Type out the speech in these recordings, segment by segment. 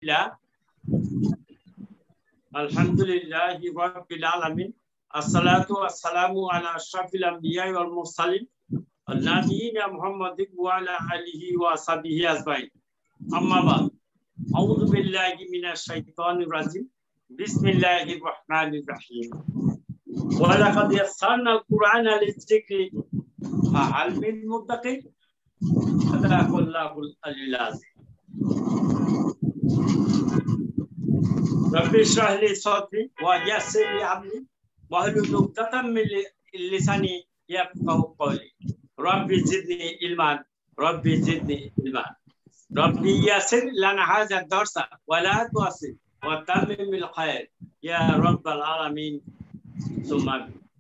Alhamdulillahi Rabbil Alamin. As-salatu was-salamu ala ashrafil anbiya'i wal mursalin. Nabiyina Muhammadin wa ala alihi wa sahbihi ajma'in. Amma ba'd. A'udhu billahi minash shaitanir rajim. Bismillahir rahmanir rahim. Wa laqad yassarna al-Qur'ana lidh-dhikri fahal min muddaqin. Sadaqallahul aliyyul azim. Rabbi shrah li sadri wa yassir li amri wahlul 'uqdatam min lisani yafqahu qawli. Rabbi zidni ilman, Rabbi zidni ilman. Rabbi yassir lana hadha ad-darsa wa la tu'assir wa tammim bil khair ya rabbal alamin. Summa.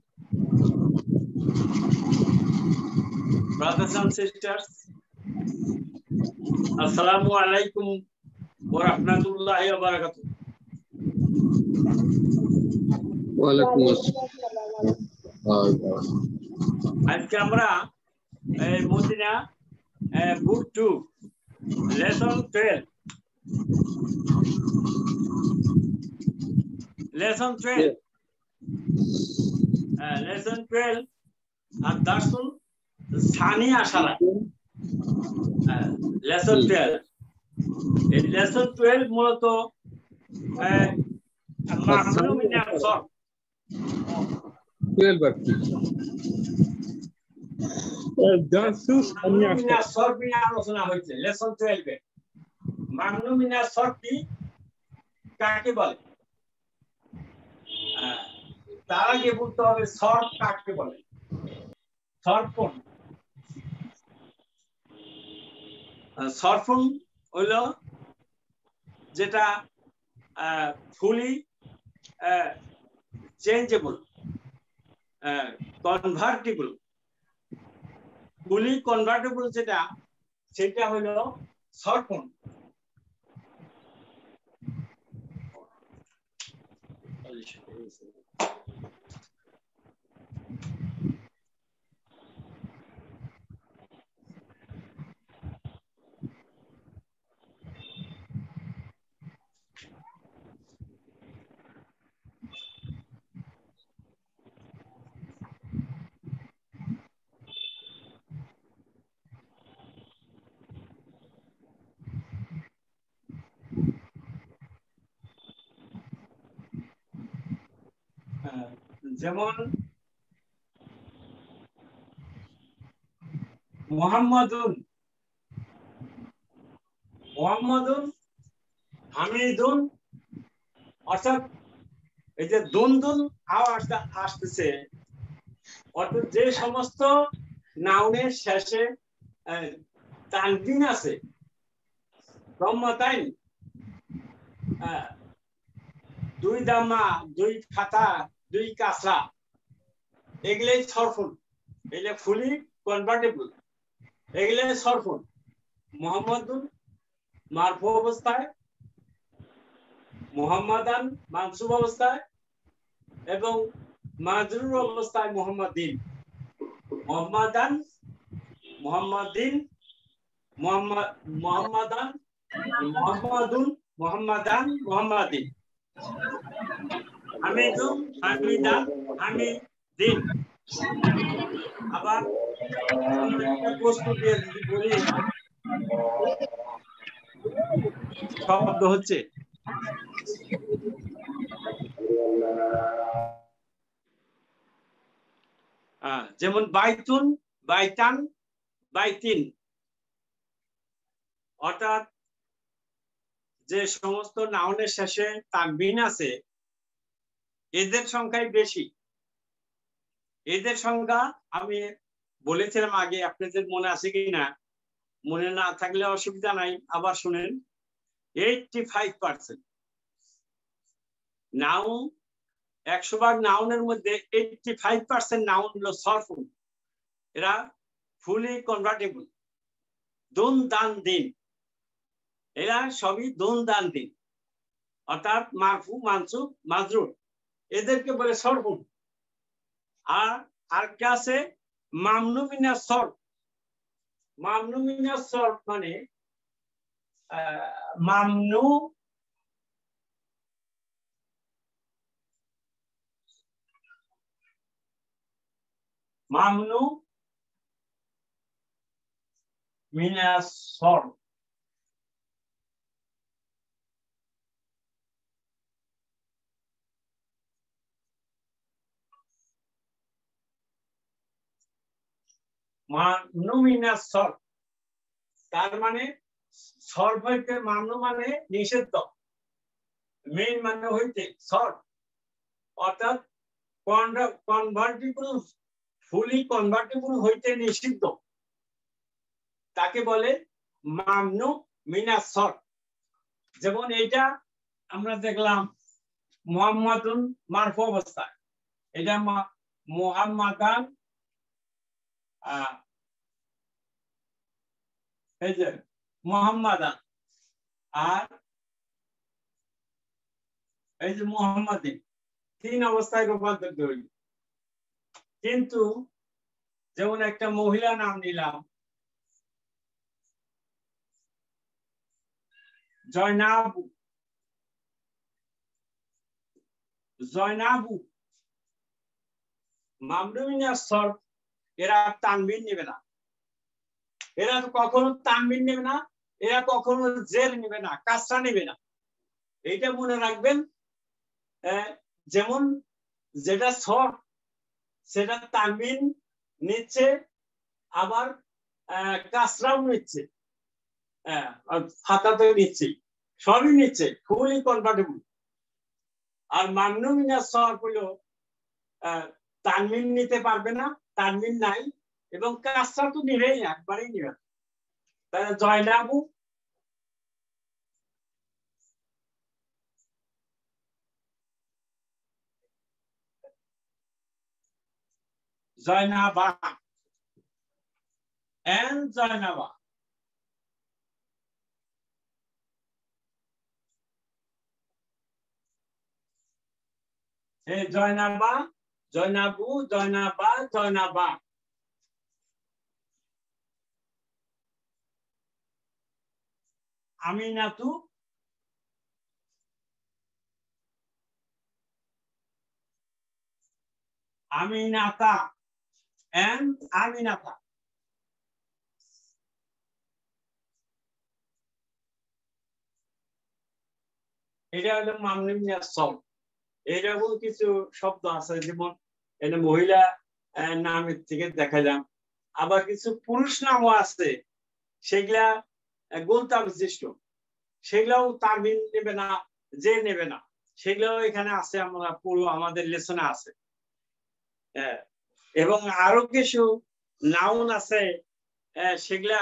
Brothers and sisters, assalamu alaikum wa rahmatullahi wa barakatuh. ওয়ালাইকুম আসসালাম। আজকে আমরা Madina book 2 lesson 12 আর দার্সুল সানি আশারা lesson 12 এই lesson 12 মূলত মাহমুদ বিন আফসর 12 বাকি দার্সুল সানি আশারা নিয়ে আলোচনা হয়েছে লেসন 12 এ মাহমুদ বিন আফসর কি কাকে বলে তার আগে বলতে হবে সর কাকে বলে সরফন সরফন হলো যেটা fully changeable, convertible, fully convertible সেটা হলো short form. যেমন মুহাম্মাদুন হামিদুন অর্থাৎ এই যে দুন আওয়াজটা আসতেছে অর্থাৎ যে সমস্ত নাউনের শেষে তানবিন আছে দম্মাতাইন দুই দাম্মা দুই ফাতা দুই কাসরা এগুলাই সরফুন এগুলো ফুলি কনভার্টেবল এগুলাই সরফুন মুহাম্মাদুন মারফু অবস্থায় মুহাম্মাদান মানসুব অবস্থায় এবং মাজরুর অবস্থায় মুহাম্মাদিন মুহাম্মাদান মুহাম্মাদিন মুহাম্মাদান মুহাম্মাদুন মুহাম্মাদান মুহাম্মাদিন হামিদুন হামিদান হামিদিন আবার প্রশ্ন দিয়ে বলি শব্দ হচ্ছে যেমন বাইতুন বাইতান বাইতিন অর্থাৎ যে সমস্ত নাউনের শেষে তানবিন আছে এদের সংখ্যাই বেশি এদের সংখ্যা আমি বলেছিলাম আগে আপনাদের মনে আছে কিনা মনে না থাকলে অসুবিধা নাই আবার শুনেন 85% নাউন 100 ভাগ নাউনের মধ্যে 85% নাউন হলো সরফুন এরা ফুলি কনভার্টেবল দুন দান দিন এরা সবই দুন দান দিন অর্থাৎ মারফু মানসুব মাজরুর এদেরকে বলে সরফুন আর কি আছে মামনু মিনাস সরফ মানে মামনু মামনু মিনাস সরফ। মামনু মিনাস সরফ তার মানে সরফ হইতে মামনু মানে নিষিদ্ধ, মেইন মানে হইতে সরফ অর্থাৎ কনভার্টিবল, ফুলি কনভার্টিবল হইতে নিষিদ্ধ, তাকে বলে মামনু মিনাস সরফ। যেমন এইটা আমরা দেখলাম মুহাম্মাদুন মারফু অবস্থায়, এটা মুহাম্মাদান, এই যে মুহাম্মাদান, আর এই যে মুহাম্মাদিন, 3 অবস্থায় রূপান্তরিত হইল। কিন্তু যেমন একটা মহিলা নাম নিলাম জয়নাবু, জয়নাবু, মামনু মিনাস সরফ, এরা তানবিন নেবে না, এরা তো কখনো তানবিন নেবে না, এরা কখনো জের নেবে না, কাসরা নেবে না। এইটা মনে রাখবেন। যেমন যেটা সরফ সেটা তানবিন নিচ্ছে, আবার কাসরাও নিচ্ছে, ফাতাতে নিচ্ছে, সবই নিচ্ছে, ফুলি কনভার্টেবল। আর মামনু মিনাস সরফ হলো তানবিন নিতে পারবে না, তানবিন নাই, এবং কাসরা তো নিবেই না, একবারেই নিবে। তাহলে জয়নাবু, জয়নাবা and জয়নাবা। এই জয়নাবা, জয়নাবু, জয়নাবা, জয়নাবা। আমিনাতু, আমিনাতা and আমিনাতা। এটা হলো মামনু মিনাস সরফ। এরকম কিছু শব্দ আছে, যেমন এটা মহিলা নামের থেকে দেখা যায়। আবার কিছু পুরুষ নামও আছে, সেগুলা গোলতা বিশিষ্ট, সেগুলাও তানবিন নেবে না, যে নেবে না, সেগুলাও এখানে আছে, আমরা পুরো আমাদের লেসনে আছে। এবং আরো কিছু নাউন আছে, সেগুলা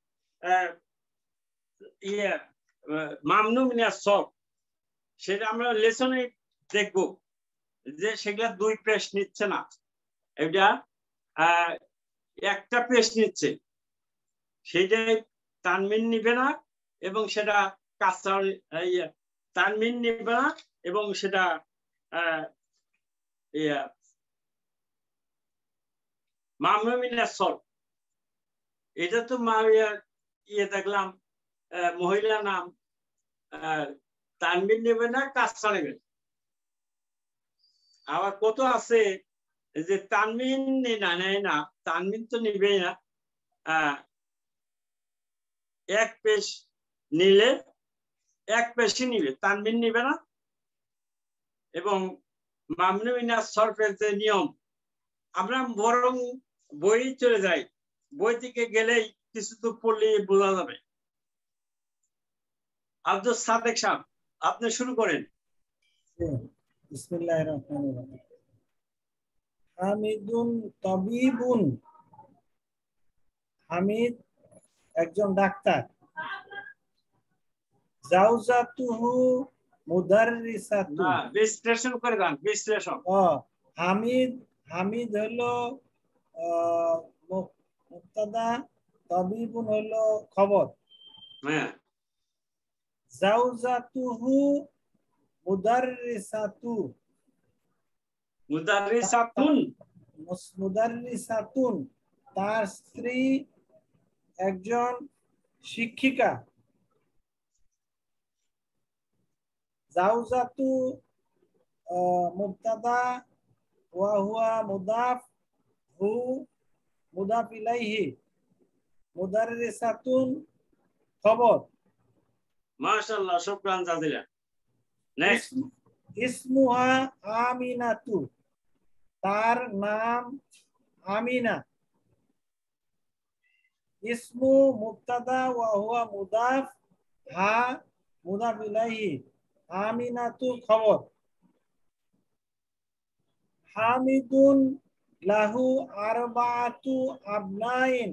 মামনু মিনাস সরফ, সেটা আমরা লেসনে দেখবো যে সেগুলা 2 পেশ নিচ্ছে না, এটা একটা পেশ নিচ্ছে, সেটাই তানবিন নিবে না, এবং সেটা কাসরা, তানবিন নিবে না, এবং সেটা মামনু মিনাস সরফ। এটা তো দেখলাম মহিলা নাম, তানবিন নেবে না, কাসরা নেবে। আবার কত আছে যে তানবিন নেয় না, তানবিন তো নিবেই না, এক পেশ নিলে এক পেশই নিবে, তানবিন নিবে না। এবং মামনু মিনাস সরফের যে নিয়ম, আমরা বরং বই চলে যাই, বই থেকে গেলেই কিছু তো পড়লে বোঝা যাবে। আব্দুল সাদেক সাহেব, আপনি শুরু করেন। বিসমিল্লাহির রহমানির রহিম। হামিদুন তাবিবুন, হামিদ একজন ডাক্তার। জাওজাতুহু মুদাররিসাতুন, না, বিশ্লেষণ করে দেন, বিশ্লেষণ। হামিদ, হামিদ হলো মুবতাদা, তাবিবুন হলো খবর। হ্যাঁ। জাওজাতুহু মুদাররিসাতু, মুদাররিসাতুন, মুদাররিসাতুন তার স্ত্রী একজন শিক্ষিকা। জাওজাতু মুবতাদা ওয়া হুয়া মুদাফ, হু মুদাফ ইলাইহি মুদাররিসাতুন খবর মাশাআল্লাহ শুকরান জাজিলা নেক্সট ইসমুহা আমিনাতু তার নাম আমিনা ইসমু মুবতাদা ওয়া হুয়া মুদাফ হা মুদাফ ইলাইহি আমিনাতু খবর হামিদুন লাহু আরবাআতু আবনাইন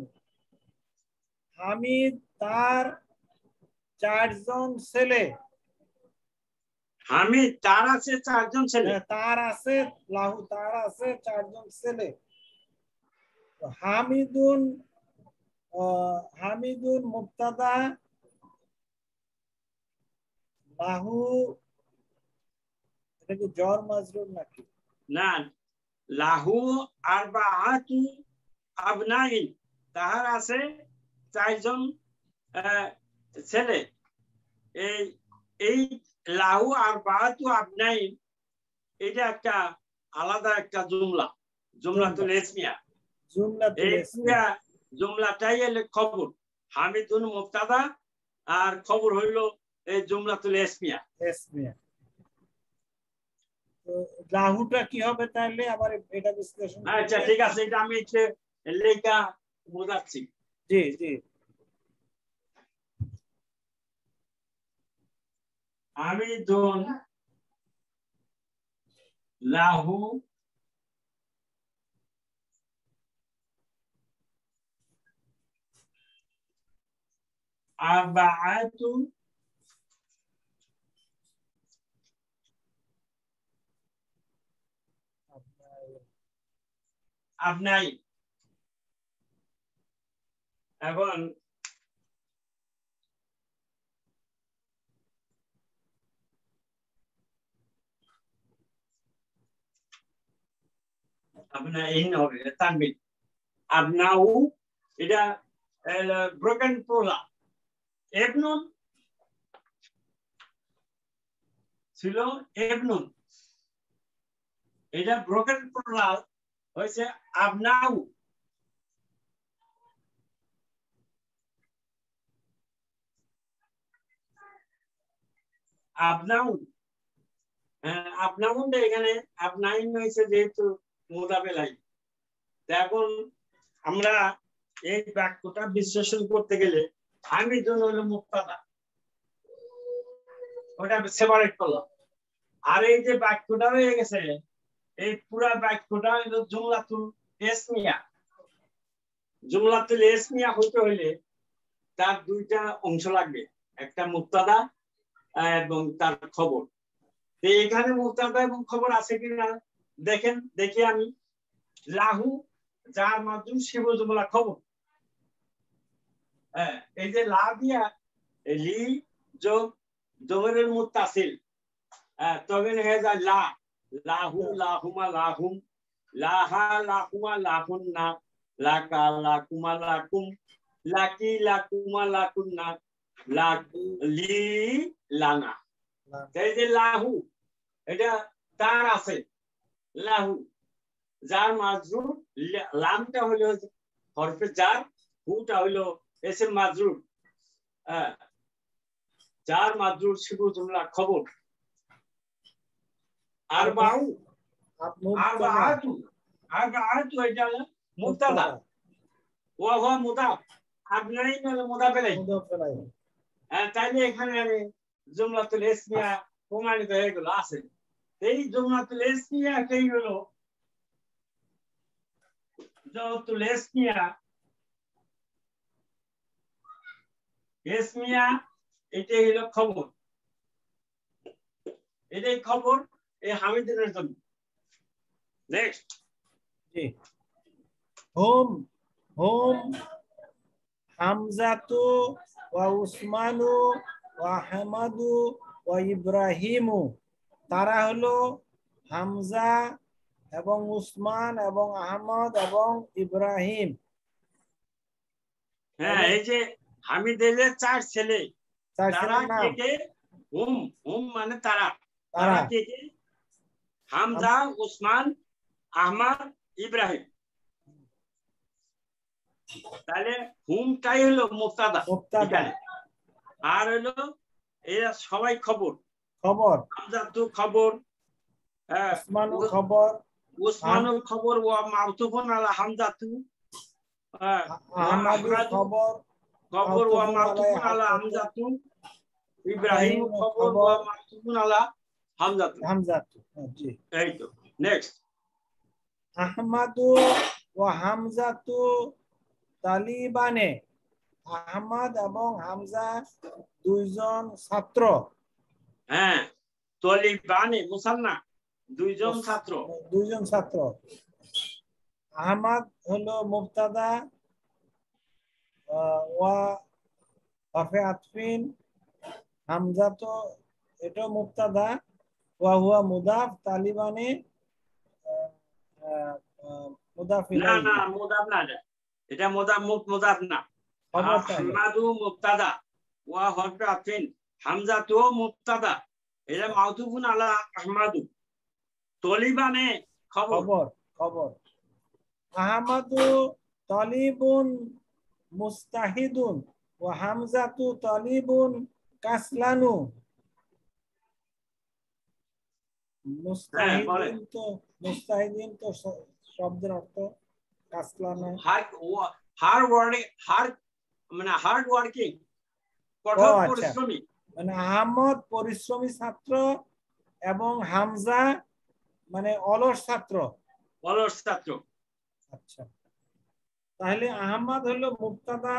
হামিদ তার চারজন ছেলে হামিদ তার আছে চারজন ছেলে তার আছে লাহু তার আছে চারজন ছেলে হামিদুন হামিদুন মুবতাদা লাহু এটা কি জর মাজরুর নাকি না লাহু আরবাআতু আবনাইন তার আছে চারজন ছেলে এই লাহু আরবাআতু আবনাইন এটা একটা আলাদা একটা জুমলাতুল ইসমিয়া জুমলাটাই হলো খবর হামিদুন মুবতাদা আর খবর হইল এই জুমলাতুল ইসমিয়া লাহুটা কি হবে তাহলে আবার এটা বিশ্লেষণ আচ্ছা ঠিক আছে এটা আমি লেখা বোঝাচ্ছি জি জি হামিদুন লাহু আরবাআতু আবনাই এখন আবনাইন হবে তানবিন আবনাউ এটা ব্রোকেন প্রোলা এবনুন ছিল এবনুন এটা ব্রোকেন প্রোলা হয়েছে আবনাউ আবনাউ আপনাউন এখানে আপনাইন হয়েছে যেহেতু মুদাফেলাই এখন আমরা এই বাক্যটা বিশ্লেষণ করতে গেলে হামিদুন হলো মুবতাদা ওটা সেপারেট করলাম আর এই যে বাক্যটা হয়ে গেছে এই পুরা বাক্যটা হলো জুমলাতুল ইসমিয়া জুমলাতুল ইসমিয়া হতে হইলে তার দুইটা অংশ লাগবে একটা মুবতাদা এবং তার খবর এখানে মুবতাদা এবং খবর আছে কিনা দেখেন দেখি আমি লাহু যার মাধ্যমে শিব জুমলা খবর এই যে লা দিয়া লি যোগ জবরের মুত্তাসিল তবে হয়ে যায় লা লাহু লাহুমা লাহুম লাহা লাহুমা লাহুন্না লাকা লাকুমা লাকুম লাকি লাকুমা লাকুন্না লি লানা এই যে লাহু এটা তার আছে লাহু যার মাজরুর লামটা হলো হরফে জার হুটা হলো এসএম মাজরুর যার মাজরুর শিবু জুমলা খবর আরবাআতু এটা হলো মুবতাদা ওয়া হুয়া মুদাফ আবনাইন হলো মুদাফ ইলাইহি তাইলে এখানে জুমলাতুল ইসমিয়া প্রমাণিত হয়ে গেল আছে এই জুমলাতুল ইসমিয়া কেই হলো জুমলাতুল ইসমিয়া এটাই হলো খবর এটাই খবর এই হামিদুনের জন্য নেক্সট জি হুম হুম হামজাতু ওয়া উসমানু ওয়া হামাদু ওয়া ইব্রাহিমু তারা হলো হামজা এবং উসমান এবং আহমদ এবং ইব্রাহিম হ্যাঁ এই যে হামিদের চার ছেলে তারা কে কে হুম হুম মানে তারা কে কে হামজা উসমান আহমদ ইব্রাহিম তাহলে হুমটাই হলো মুবতাদা এখানে, আর হলো এরা সবাই খবর, খবর হামজাতু খবর, উসমানু খবর, উসমানু খবর ওয়া মাউতুফুন আলা হামজাতু, আহমাদু খবর খবর ওয়া মাউতুফুন আলা হামজাতু, ইব্রাহিম খবর ওয়া মাউতুফুন আলা হামজাতু। হামজাতু জি, এই তো। নেক্সট, আহমাদু ওয়া হামজাতু তালিবানে, আহমদ এবং হামজা দুইজন ছাত্র। হ্যাঁ, তলিবানে মুসান্না, দুইজন ছাত্র। দুইজন ছাত্র। আহমদ হলো মুবতাদা, ওয়া হাফে আতফিন, হামজা তো এটা মুবতাদা, ওয়া হুয়া মুদাফ, তালিবানে মুদাফ না ইলাইহি। না, মুদাফ না, এটা মুদাফ না। আহমাদু মুবতাদা ওয়া হাফে আতফিন, হামজাতু মুবতাদা, এটা মাউতুফুন আলা আহমাদু, তলিবানে খবর। খবর খবর। আহমাদু তালিবুন মুস্তাহিদুন ওয়া হামজাতু তালিবুন কাসলানু। মুস্তাহিদিন তো, মুস্তাহিদিন তো শব্দের অর্থ কাসলানা, হার্ড ওয়ার্কিং, কঠোর পরিশ্রমী। মানে আহমদ পরিশ্রমী ছাত্র এবং হামজা মানে অলস ছাত্র। অলস ছাত্র। আচ্ছা, তাহলে আহমদ হলো মুবতাদা,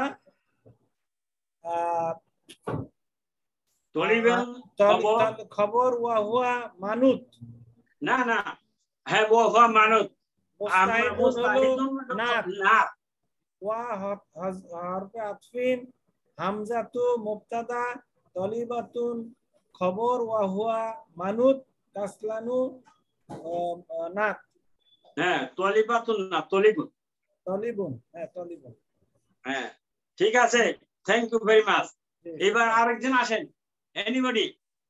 খবর ওয়া হুয়া মানুত। না না, হ্যাঁ ওয়া হুয়া মানুত। মুস্তাহিদুন হলো নাত, ওয়া হারফে আতফিন, হামজাতু মুবতাদা, তলিবাতুন খবর, ওয়া হুয়া মানুত, কাসলানু নাত। হ্যাঁ, তলিবাতুন না, তলিবুন। তলিবুন, হ্যাঁ তলিবুন। হ্যাঁ, ঠিক আছে, থ্যাংক ইউ ভেরি মাচ। এবার আরেকজন আসেন, এনিবডি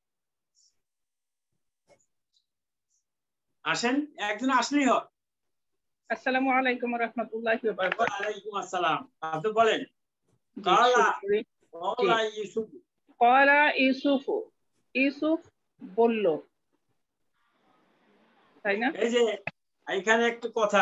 আসেন, একজন আসলেই হয়। আসসালামু আলাইকুম ওয়া রাহমাতুল্লাহি ওয়া বারাকাতুহু। ওয়া আলাইকুম আসসালাম। আপনি বলেন। কালা ইউসুফ, কালা ইউসুফ, ইউসুফ বলল, তাই না? এই যে এখানে একটা কথা,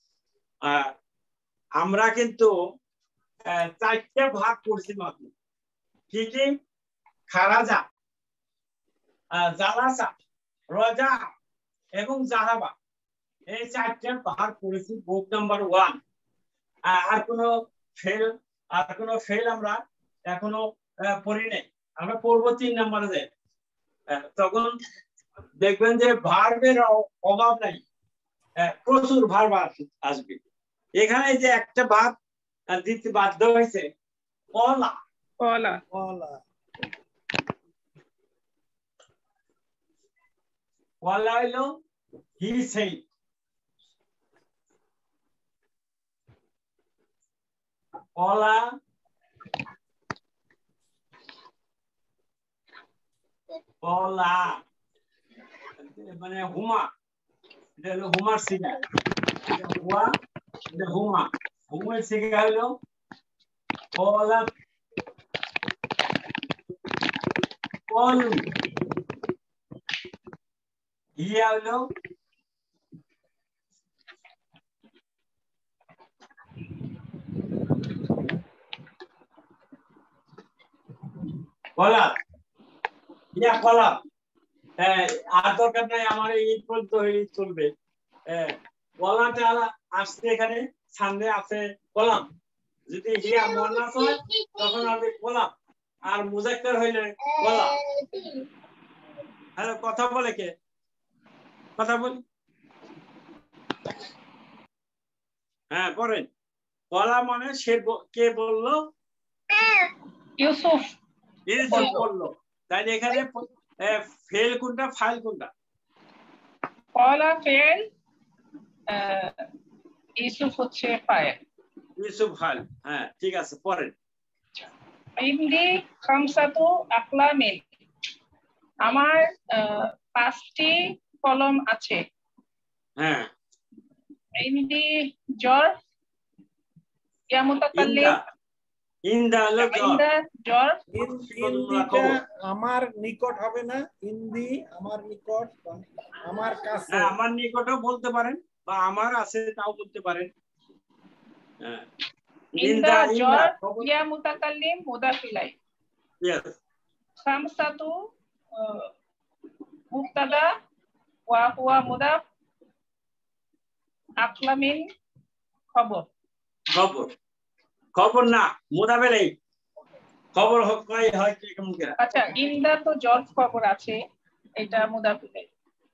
আমরা কিন্তু চারটা ভাগ করছি মাত্র, কি কি? খারাজা, জালাসা, রজা এবং জাহাবা, এই চারটা ভাগ করেছি বুক নাম্বার 1। আর কোনো ফেল আমরা এখনো পড়ি নাই, আমরা পড়বো 3 নাম্বারে। তখন দেখবেন যে ভার্বের অভাব নাই, প্রচুর ভার্ব আসবে। এখানে যে একটা ভার্ব দিতে বাধ্য হয়েছে, কলা। কলা, কলা হইলো হি সেড। কলা কলা মানে হুমা, এটা হলো হুমার সিগা, হুয়া এটা হুমা, হুমের সিগা হলো কলা কলু, হিয়া হলো কলা, ইয়া কলা। আর দরকার নাই, আমার এই পর্যন্ত চলবে। কলাটা আসছে এখানে, সামনে আছে কলাম। যদি হিয়া মুয়ান্নাস হয় তখন হবে কলাম, আর মুজাক্কার হইলে কলা। হ্যালো, কথা বলে কে? কথা বল। হ্যাঁ পড়েন। কলা মানে সে, কে বললো? ইউসুফ বললো। তাই এখানে ফেল কোনটা, ফাইল কোনটা? কলা ফেল, ইউসুফ হচ্ছে ফাইল। ইউসুফ ফাইল, হ্যাঁ ঠিক আছে, পড়েন। ইন্দি খামসাতু আকলামিন, আমার 5টি কলম আছে। হ্যাঁ, ইন্দি জর, ইয়া মুতাকাল্লিম ইন্দা হলো ইন্দা জ্বর ইন্দিটা আমার নিকট হবে না, ইন্দি আমার নিকট বা আমার কাছে। হ্যাঁ, আমার নিকটও বলতে পারেন বা আমার আছে তাও বলতে পারেন। হ্যাঁ, ইন্দা জ্বর ইয়া মুতাকাল্লিম মুদাফ ইলাইহি। ইয়েস। খামসাতু মুবতাদা ওয়া হুয়া মুদাফ, আকলামিন খবর। খবর খবর না মুদাফ ইলাইহি, খবর হয় কি কেমন করে? আচ্ছা, ইন্দা তো জ্বর খবর আছে, এটা মুদাফ ইলাইহি।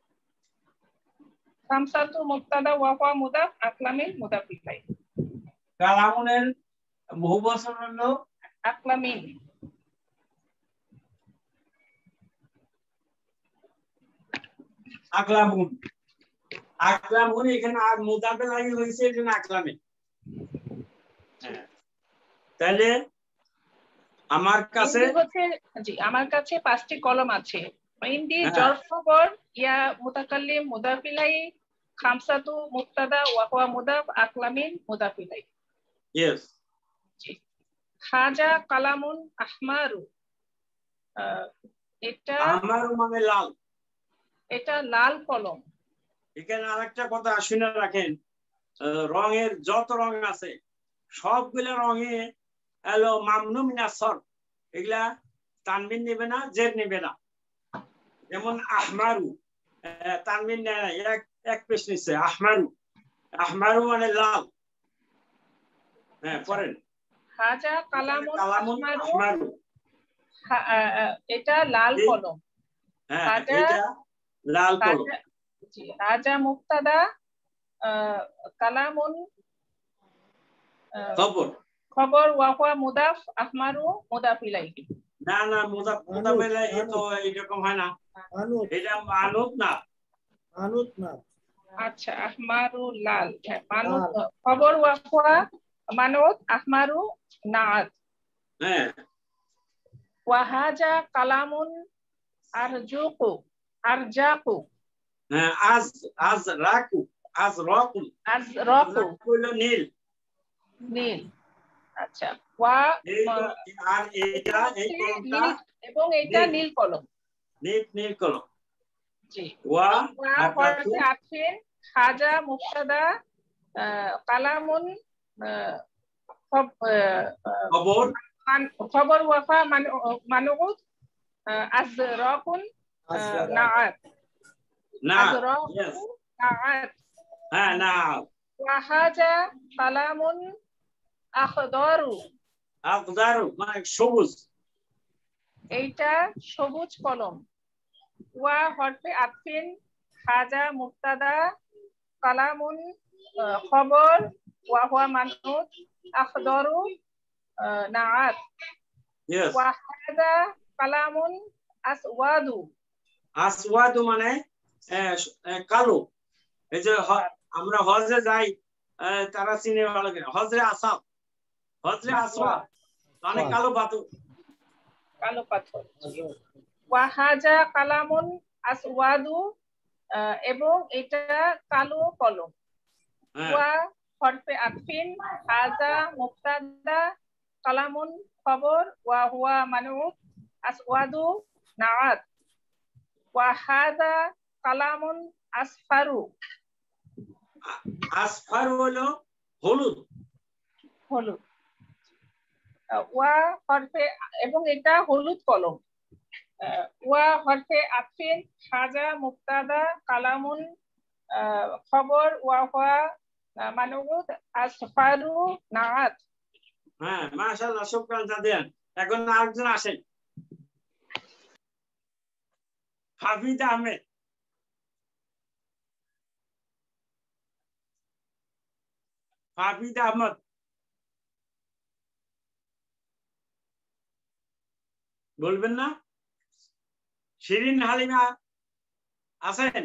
খামসাতু মুবতাদা ওয়া হুয়া মুদাফ, আকলামিন মুদাফ ইলাইহি। কালামুনের বহুবচন হলো আকলামিন। আকলামুন। আকলামুন এখানে আর মুদাফে লাগি হইছে, এখানে আকলামে। হ্যাঁ, তাহলে আমার কাছে হচ্ছে, জি আমার কাছে 5টি কলম আছে। ইন্দি জ্বর খবর ইয়া মুতাকাল্লিম মুদাফ ইলাইহি, খামসাতু মুবতাদা ওয়া হুয়া মুদাফ, আকলামিন মুদাফ ইলাইহি। ইয়েস। জি। খাজা কালামুন আহমারু, এটা আমারও মানে লাল। এটা লাল কলম। এখানে আরেকটা কথা শুনে রাখেন, রঙের যত রং আছে সবগুলো রঙে হলো মামনু মিনাস সরফ, এগুলা তানবিন নেবে না, জের নেবে না। যেমন আহমারু, তানবিন নেয় না, এক পেশ নিচ্ছে আহমারু। আহমারু মানে লাল। হ্যাঁ, পড়েন। খাজা কালামুন কালামুন আহমারু, আহমারু, এটা লাল কলম। হ্যাঁ এটা লাল কলম। জি। খাজা মুবতাদা, কালামুন খবর। খবর ওয়া হুয়া মুদাফ, আহমারু মুদাফ ইলাইহি। না না, মুদাফ ইলাইহি তো এরকম হয় না, এটা মানুত না। মানুত না। আচ্ছা, আহমারু লাল, হ্যাঁ মানুত। খবর ওয়া হুয়া মানুত, আহমারু নাআত। হ্যাঁ। ওয়া হাজা কালামুন আরজুকু, আরজাকু। হ্যাঁ, আজ রাকু, হলো নীল। নীল। আচ্ছা, ওয়া আর এটা এই কলমটা এবং এটা নীল কলম। নীল কলম। জি। ওয়া হরফে আতফিন, খাজা মুবতাদা, কালামুন খবর। খবর ওয়াফা মানুত, আজরাকুন নাআত। আজরাকু নাআত। হ্যাঁ, না। ওয়া হাজা কালামুন আখদারু, আকদারু মানে সবুজ। এইটা সবুজ কলম। ওয়া হরফে আতফিন, খাজা মুবতাদা, কালামুন খবর ওয়া হুয়া মানুত, আখদারু নাআত। ইয়েস। ওয়া হাদা কালামুন আসওয়াদু। আসওয়াদু মানে কালো। এই যে আমরা হজে যাই, তারা চিনে ভালো কিনা, হজরে আসাদ, হজরে আসওয়াদ মানে কালো পাথর। কালো পাথর। ওয়া হাজা কালামুন আসওয়াদু, এবং এটা কালো কলম। ওয়া হরফে আতফিন, হাজা মুবতাদা, কালামুন খবর ওয়া হুয়া মানুত, আসওয়াদু নাআত। ওয়া হাদা কালামুন আসফারু। আসফারু হলো হলুদ। হলুদ। ওয়া হরফে, এবং এটা হলুদ কলম। ওয়া হরফে আতফিন, হাজা মুবতাদা, কালামুন খবর ওয়া হুয়া মানুত, আসফারু নাআত। হ্যাঁ, মাশাআল্লাহ, শুকরান জাদিয়ান। এখন আরেকজন আসেন, হাফিজ আহমেদ। হাফিজ আহমদ বলবেন না? শিরিন হালিমা আছেন?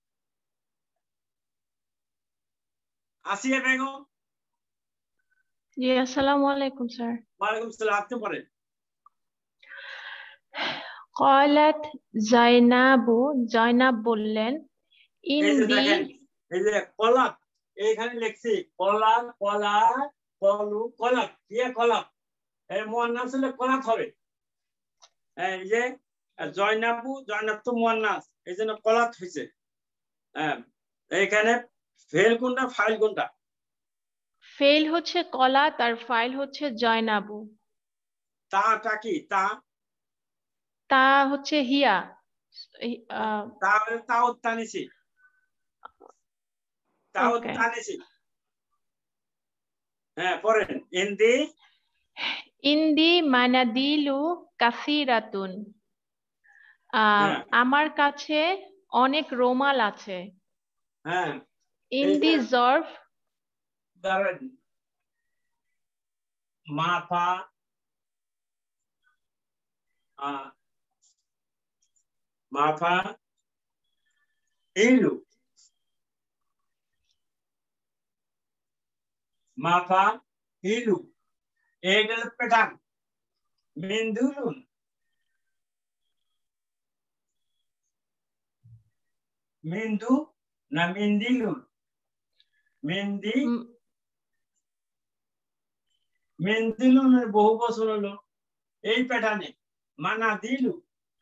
আসিয়া বেগম। জি, আসসালামু আলাইকুম স্যার। ওয়ালাইকুম সালাম। আপনি পড়েন। ক্বালাত যায়নাবু, জয়নাব বললেন, এই যে ইনদি, দেখেন, এই যে কলাত, এইখানে লিখছি কলা, কলা, কলু কলাপ ইয়ে কলাপ এর মুয়ান্নাস হলে কলাপ হবে এই যে জয়নাবু জয়নাব তো মুয়ান্নাস এইজন্য কলাপ হইছে এখানে ফেল কোনটা ফাইল কোনটা ফেল হচ্ছে কলাত আর ফাইল হচ্ছে জয়নাবু তাটা কি তা তা হচ্ছে হিয়া তাও তানিছি তাও Okay. তানিছি হ্যাঁ পড়েন ইন্দি ইন্দি মানাদিলু কাসিরাতুন হ্যাঁ। আমার কাছে অনেক রুমাল আছে হ্যাঁ ইন্দি এই যে- জর্ফ দাঁড়ান মাথা মাথা ইলু মাথা ইলু এগুলো পেটান মিন্দুলুন মিন্দু না মিন্দিলুন মিন্দি মিন্দিলুনের বহু বছর হলো এই প্যাটার্নে মানা দিলু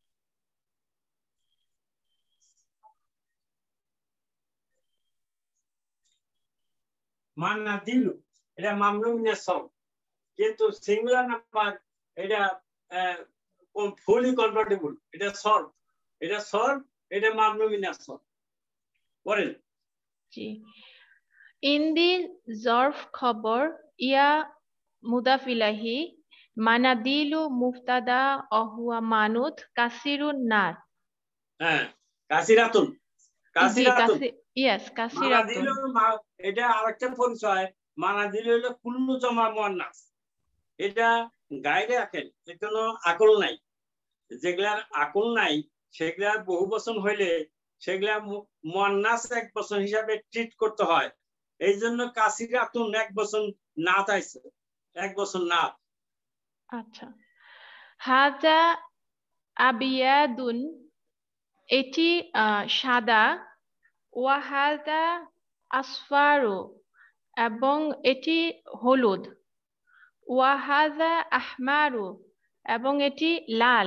মানা দিলু এটা মামলুমিনের সব কিন্তু সিঙ্গুলার নাম্বার এটা ফুলি কনভার্টেবল এটা সলভ এটা মামলুমিনের সব বলেন জি ইন্দি জর্ফ খবর ইয়া মুদাফিলাহি মানাদিলু মুফতাদা অহুয়া মানুত কাসিরুন নার হ্যাঁ কাসিরাতুন ইয়েস কাসিরাতুন এটা আরেকটা পরিচয় মানাদিল হলো কুল্লু জমা মুয়ান্নাস এটা গাইডে রাখেন এর কোনো আকল নাই যেগুলার আকল নাই সেগুলার বহু বচন হইলে সেগুলা মুয়ান্নাস এক বচন হিসাবে ট্রিট করতে হয় এই জন্য কাসিরাতুন এক বচন না তাইছে এক বচন না আচ্ছা হাজা আবিয়াদুন এটি সাদা ওয়াহাদা আসফারু এবং এটি হলুদ ওয়াহাদা আহমারু এবং এটি লাল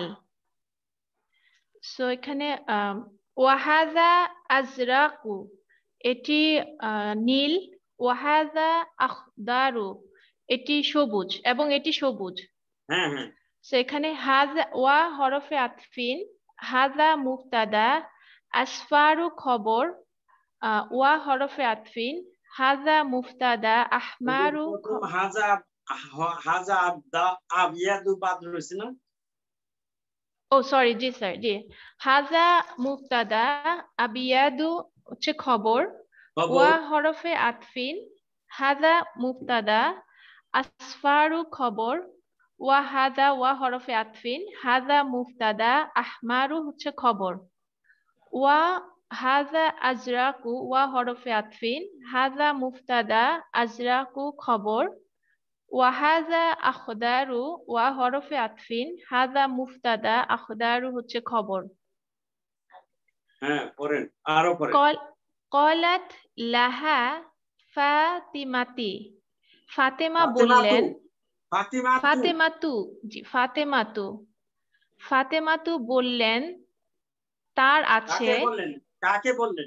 সো এখানে ওয়াহাদা আজরাকু এটি নীল ওয়াহাদা আখদারু এটি সবুজ এবং এটি সবুজ হ্যাঁ হ্যাঁ সেখানে হাজা ওয়া হরফে আতফিন হাজা মুফতাদা আসফারু খবর ওয়া হরফে আতফিন হাজা মুফতাদা আহমারু হাজা হাজা আবদা আবিয়াদু বাদ রয়েছে না ও সরি জি স্যার জি হাজা মুফতাদা আবিয়াদু হচ্ছে খবর ওয়া হরফে আতফিন হাজা মুফতাদা আসফারু খবর ওয়া হাজা ওয়া হরফে আতফিন হাজা মুফতাদা আহমারু হচ্ছে খবর ওয়া হাজা আজরাকু ওয়া হরফে আতফিন হাজা মুফতাদা আজরাকু খবর ওয়া হাজা আখদারু ওয়া হরফে আতফিন হাজা মুফতাদা আখদারু হচ্ছে খবর হ্যাঁ পড়েন আরো পড়েন কলাত লাহা ফাতিমাতি ফাতেমা বললেন ফাতেমাতু বললেন তার আছে কাকে বললেন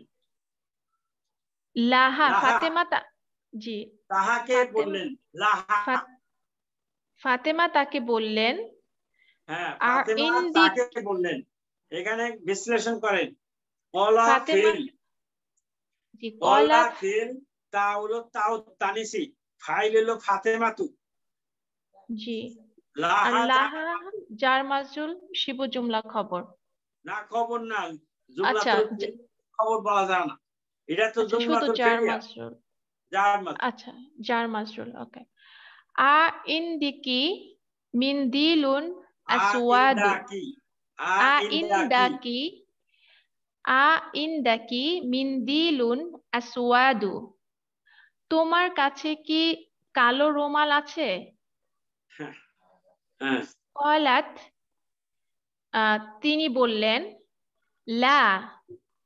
লাহা ফাতেমা জি তাহাকে বললেন লাহা ফাতেমা তাকে বললেন হ্যাঁ ফাতেমা তাকে বললেন এখানে বিশ্লেষণ করেন কলা ফিল জি কলা ফিল তা হলো তাও তানিসি ফাইল হলো ফাতেমাতু জি লাহা জার মাজরুর শিবু জুমলা খবর না খবর না আচ্ছা খবর বলা যায় না এটা তো শুধু জার মাজরুর আচ্ছা জার মাজরুর ওকে ইন্দিকি মিন্দিলুন আসওয়াদু ইন্দাকি মিন্দিলুন আসওয়াদু তোমার কাছে কি কালো রুমাল আছে কলাত তিনি বললেন লা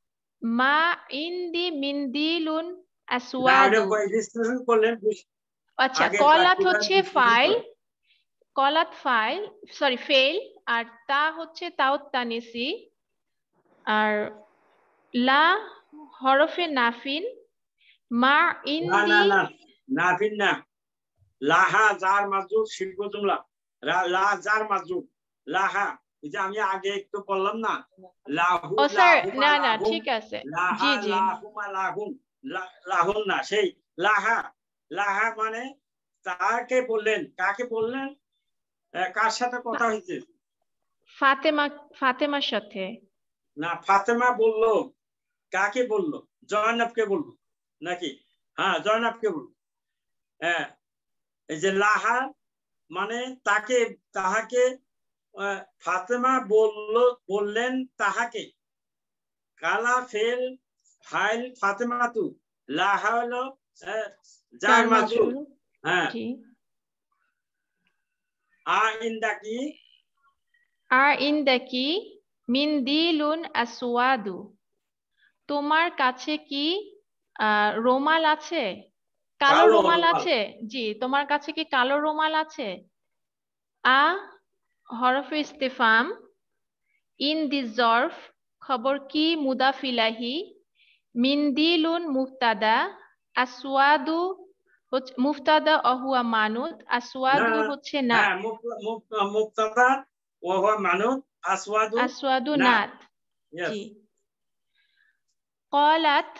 মা ইন্দি মিন্দিলুন আসওয়াদু আচ্ছা আগে কলাত কাকিরা হচ্ছে বিস্তারিত- ফাইল, কলাত ফাইল সরি ফেল, আর তা হচ্ছে তাউত তানিসি, আর লা হরফে নাফিন, মা না ইন্দি না না নাফিন না, লাহা জার মাজরুর শিল্প জুমলা, লা জার মাজরুর, লাহা, এই যে আমি আগে একটু বললাম না, লাহু ও স্যার লাহুমা না না লাহুম, ঠিক আছে, লাহা জি জি লাহুমা লাহুম, লাহুন না, সেই লাহা, লাহা মানে তাকে বললেন, কাকে বললেন, কার সাথে কথা হয়েছে? ফাতেমা, ফাতেমার সাথে। না ফাতেমা বললো, কাকে বললো? জয়নবকে বললো নাকি? হ্যাঁ জয়নবকে বললো। হ্যাঁ এই যে লাহা মানে তাকে, তাহাকে, ফাতেমা বললেন তাহাকে, কালা ফেল ফাইল ফাতেমা তু, লাহা হলো জার মাজরুর। হ্যাঁ জি ইন্দাকি, আর ইন্দাকি মিনদিলুন আসওয়াদু, তোমার কাছে কি রুমাল আছে, কালো কালো রুমাল রুমাল। আছে? জি তোমার কাছে কি কালো রুমাল আছে? আ হরফে ইস্তেফাম, ইন দি জরফ খবর কি মুদাফ ইলাহি, মিনদিলুন মুফতাদা, আসওয়াদু মুফতাদা অহুয়া মানুত, আসওয়াদু হচ্ছে না, হ্যাঁ মুক্তাদা ওয়া মানুদ, আসওয়াদু আসওয়াদু না। নাত। Yes. জি কলাত,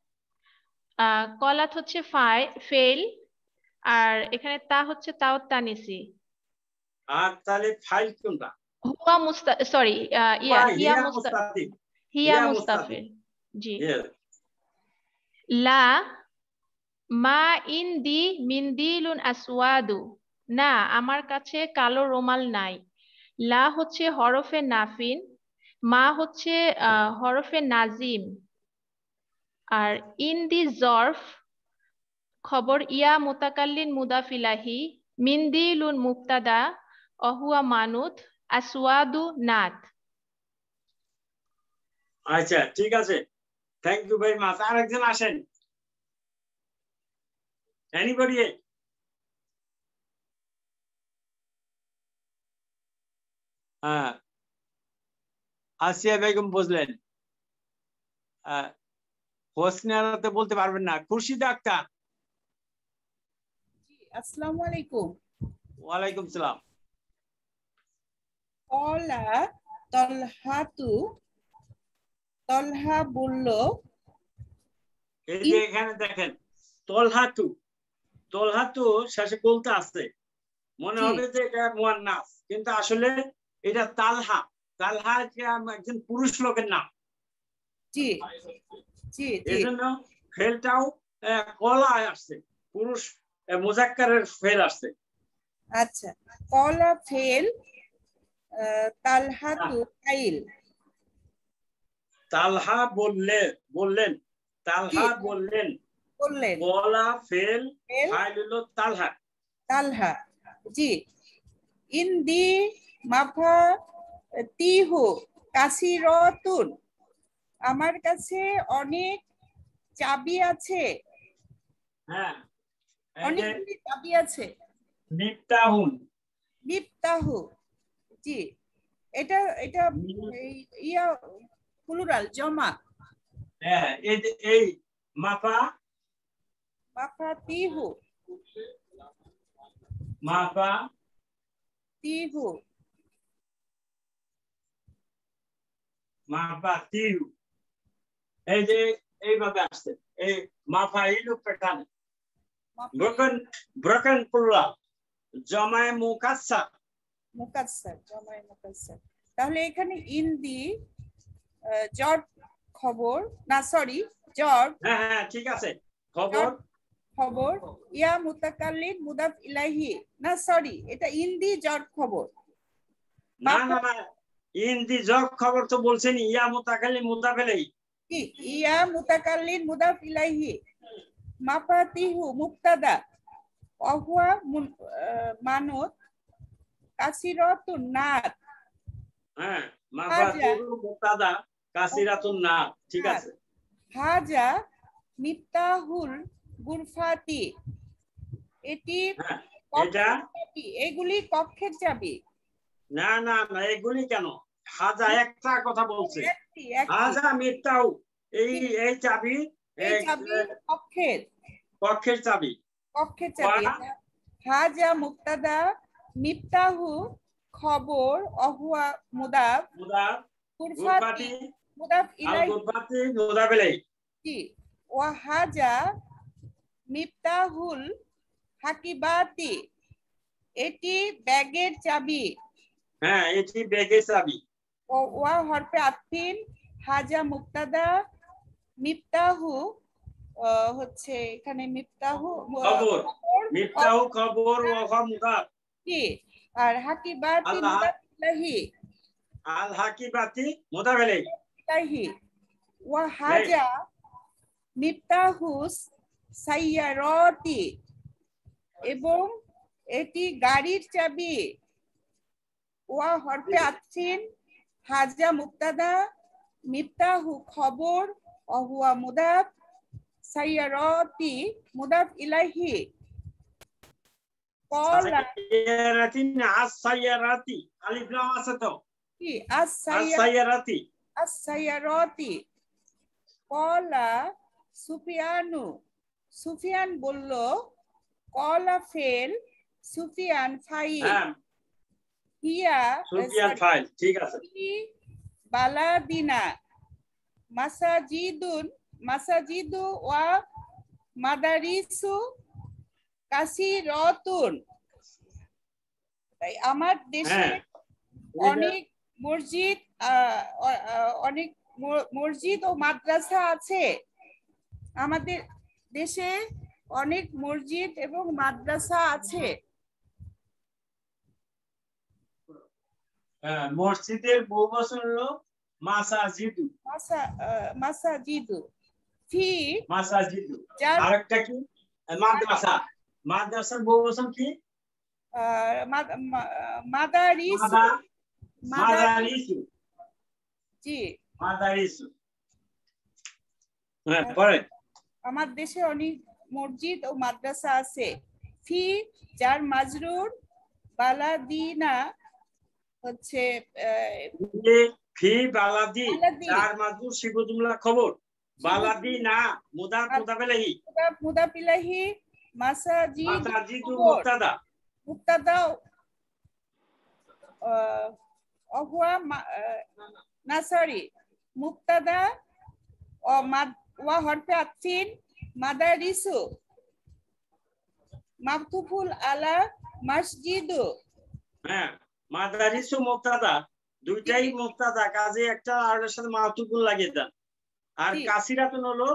কলাত হচ্ছে ফেল, আর এখানে তা হচ্ছে তাও তানিসি। আর তাহলে ফাইল কোনটা? হুয়া মুস্তা সরি ইয়া হিয়া হিয়া মুস্তা, মুস্তাতিব, হিয়া হিয়া মুস্তাফিল। মুস্তাতিব। জি Yes. লা মা ইনদি মিনদিলুন আসওয়াদু, না আমার কাছে কালো রুমাল নাই। লা হচ্ছে হরফে নাফিন, মা হচ্ছে হরফে নাজিম, আর ইন দি জরফ খবর ইয়া মুতাকাল্লিন মুদাফ ইলাহি, মিনদিলুন মুবতাদা অহুয়া মানুত, আসওয়াদু নাত। আচ্ছা ঠিক আছে, থ্যাংক ইউ ভেরি মাচ। আর একজন আসেন, এনিবডি? হ্যাঁ আসিয়া বেগম বুঝলেন, হোসনিয়াতে বলতে পারবেন না। খুরশিদ আক্তার। আসসালামু আলাইকুম। ওয়ালাইকুম সালাম। কলা তলহাতু, তলহা বলল, এই যে এখানে দেখেন তলহাতু, তলহাতু শেষে বলতে আছে, মনে জি। হবে যে এটা মুয়ান্নাস, কিন্তু আসলে এটা তালহা। তালহা একজন পুরুষ লোকের নাম, জি জি জি এই জন্য ফেলটাও কলা আসছে, পুরুষ মুজাক্কারের ফেল আসছে। আচ্ছা কলা ফেল, তালহাতু ফাইল। তালহা বললেন, তালহা জি। বললেন, বললেন কলা ফেল ফেল ফাইল হলো তালহা। তালহা। জি ইন্দি মাফা তিহু কাসিরতুন, আমার কাছে অনেক চাবি আছে, হ্যাঁ এই যে অনেকগুলি চাবি আছে। মিফতাহুন, মিফতাহু, জি এটা এটা ইয়া প্লুরাল জমা। হ্যাঁ এই যে এই মাফা, মাফাতিহু, মাফা তিহু, মাফা তিউ, এই যে এইভাবে আসছে, এই মাফা ইলু পেটানে, ব্রোকেন প্লুরাল, জমায়ে মুকাসসার। মুকাসসার, জমায়ে মুকাসসার। তাহলে এখানে ইন্দি জট খবর, না সরি জট হ্যাঁ হ্যাঁ ঠিক আছে, খবর খবর, ইয়া মুতাকাল্লিম মুদাফ ইলাইহি, না সরি এটা ইন্দি জট খবর। না না না, ইন্দি জগ খবর তো বলছেন, ইয়া মুতাকাল্লিম মুদাফেলাই। কি ইয়া মুতাকাল্লিম মুদাফ ইলাইহি, মাফাতিহু মুক্তাদা অহুয়া মানুত, কাসিরাতুন নাত। হ্যাঁ মাফা তিউ মুক্তাদা, কাসিরাতুন না, ঠিক আছে। হাজা মিফতাহুল গুরফাতি, এটি এটা এগুলি কক্ষের চাবি। না না না, এগুলি কেন? হাজা একটা কথা বলছে, একটি হাজা মিফতাহু, এই চাবি, এই চাবি কক্ষের চাবি। কক্ষের চাবি। হাজা মুক্তাদা, মিফতাহু খবর, অহুয়া মুদাফ, গুরফাতি মুদাফ ইলাইহি, গুরফাতি মুদাফ ইলাইহি। জি, ওয়া হাজা মিফতাহুল হাকিবাতি, এটি ব্যাগের চাবি। হ্যাঁ, এটি ব্যাগের চাবি। ওয়া হরফে আতফিন, হাজা মুক্তাদা, মিফতাহু হচ্ছে এখানে মিফতাহু খবর, মিফতাহু খবর, ওয়া মুদাফ, জি, আর হাকিবাতি মুদাফ ইলাইহি, আল হাকিবাতি মুদাফ ইলাইহি। ওয়া হাজা মিফতাহুস সাইয়ারাতি, এবং এটি গাড়ির চাবি। ওয়া হরফে আতফিন, হাজা মুক্তাদা, মিফতাহু খবর, অহুয়া মুদাফ, সাইয়ারাতি মুদাফ ইলাইহি। কলা as-sayyarati, আলিফ লাম আছে তো, কি as-sayyarati, as-sayyarati। কলা সুফিয়ানু, সুফিয়ান বলল। কলা ফেল, সুফিয়ান ফাইল, হিয়া সুফিয়ান ফাইল, ঠিক আছে। বালাদিনা মাসাজিদুন, মাসাজিদু ওয়া মাদারিসু কাসিরাতুন। তাই আমার দেশে অনেক মসজিদ, অনেক মসজিদ ও মাদ্রাসা আছে। আমাদের দেশে অনেক মসজিদ এবং মাদ্রাসা আছে। মসজিদের বহুবচন হলো মাসাজিদু, মাসাজিদু। ফি মাসাজিদু। যার আরেকটা কি? মাদ্রাসা, মাদ্রাসার বহুবচন কি? মাদারিস, মাদারিসু, জি, মাদারিসু। হ্যাঁ, পরে আমার দেশে অনেক মসজিদ ও মাদ্রাসা আছে। ফি যার মাজরুর, বালাদিনা হচ্ছে ফি বালাদি, যার মাজরুর সিফাতুল জুমলা খবর, বালাদি না মুদাফ মুদাফ ইলাইহি, মুদাফ ইলাইহি, মাসাজিদু মুবতাদা, মুবতাদা অহুয়া না সরি মুবতাদা ওয়া হরফে আতফিন, মাদারিসু মাকতুফুল আলা মসজিদু। হ্যাঁ, মাদারিসু মুবতাদা, দুইটাই মুবতাদা, কাজে একটা আর এর সাথে মাতুফুল লাগিয়ে দেন। আর কাসিরাতুন হলো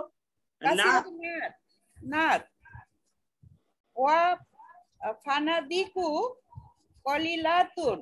নাত। ওয়া ফানাদিকু কলিলাতুন,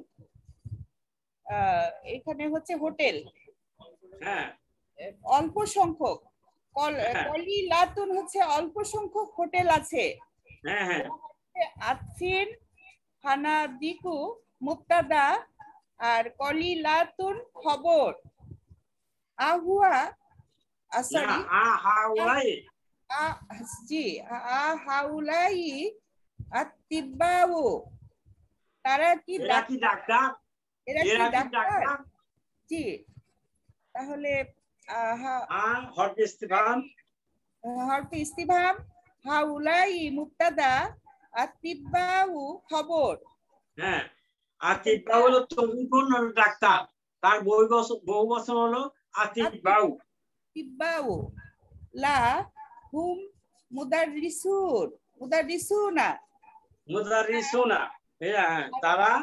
এখানে হচ্ছে হোটেল, হ্যাঁ, অল্প সংখ্যক। কলিলাতুন হচ্ছে অল্প সংখ্যক হোটেল আছে। হ্যাঁ হ্যাঁ, আতফিন, ফানাদিকু মুবতাদা, আর কলিলাতুন খবর। আহুয়া সরি আহাউলাই, জি, আহাউলাই আত্তিবাউ, তারা কি ডাক্তার? এরা কি ডাক্তার? জি, তাহলে হরফে ইস্তিফহাম, হরফে ইস্তিফহাম, হাউলাই মুবতাদা, আত্তিবাউ খবর। হ্যাঁ, আতিবাউ হলো তবিবুন ডাক্তার, তার বহুবচন হলো আতিবাউ। তিবাউ লা হুম মুদাররিসুন, মুদাররিসুনা, মুদাররিসুনা, হ্যাঁ তারা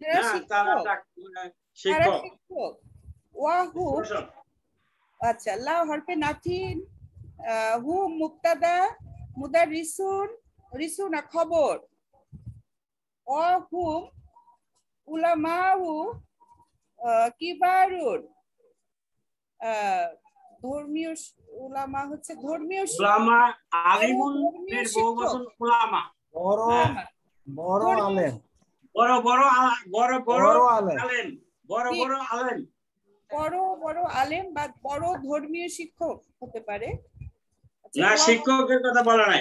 শিক্ষক। ওয়া হুম, আচ্ছা, লা হরফে নাফিন, হুম মুবতাদা, মুদাররিসুন, রিসুনা খবর। ওয়া হুম উলামাউ কিবারুন, ধর্মীয় উলামা হচ্ছে ধর্মীয় উলামা, আলিমুন এর বহুবচন উলামা, বড় বড় আলেম, বড় বড় বড় বড় আলেম, বড় বড় আলেম, বড় বড় আলেম বা বড় ধর্মীয় শিক্ষক হতে পারে। না, শিক্ষকের কথা বলা নাই,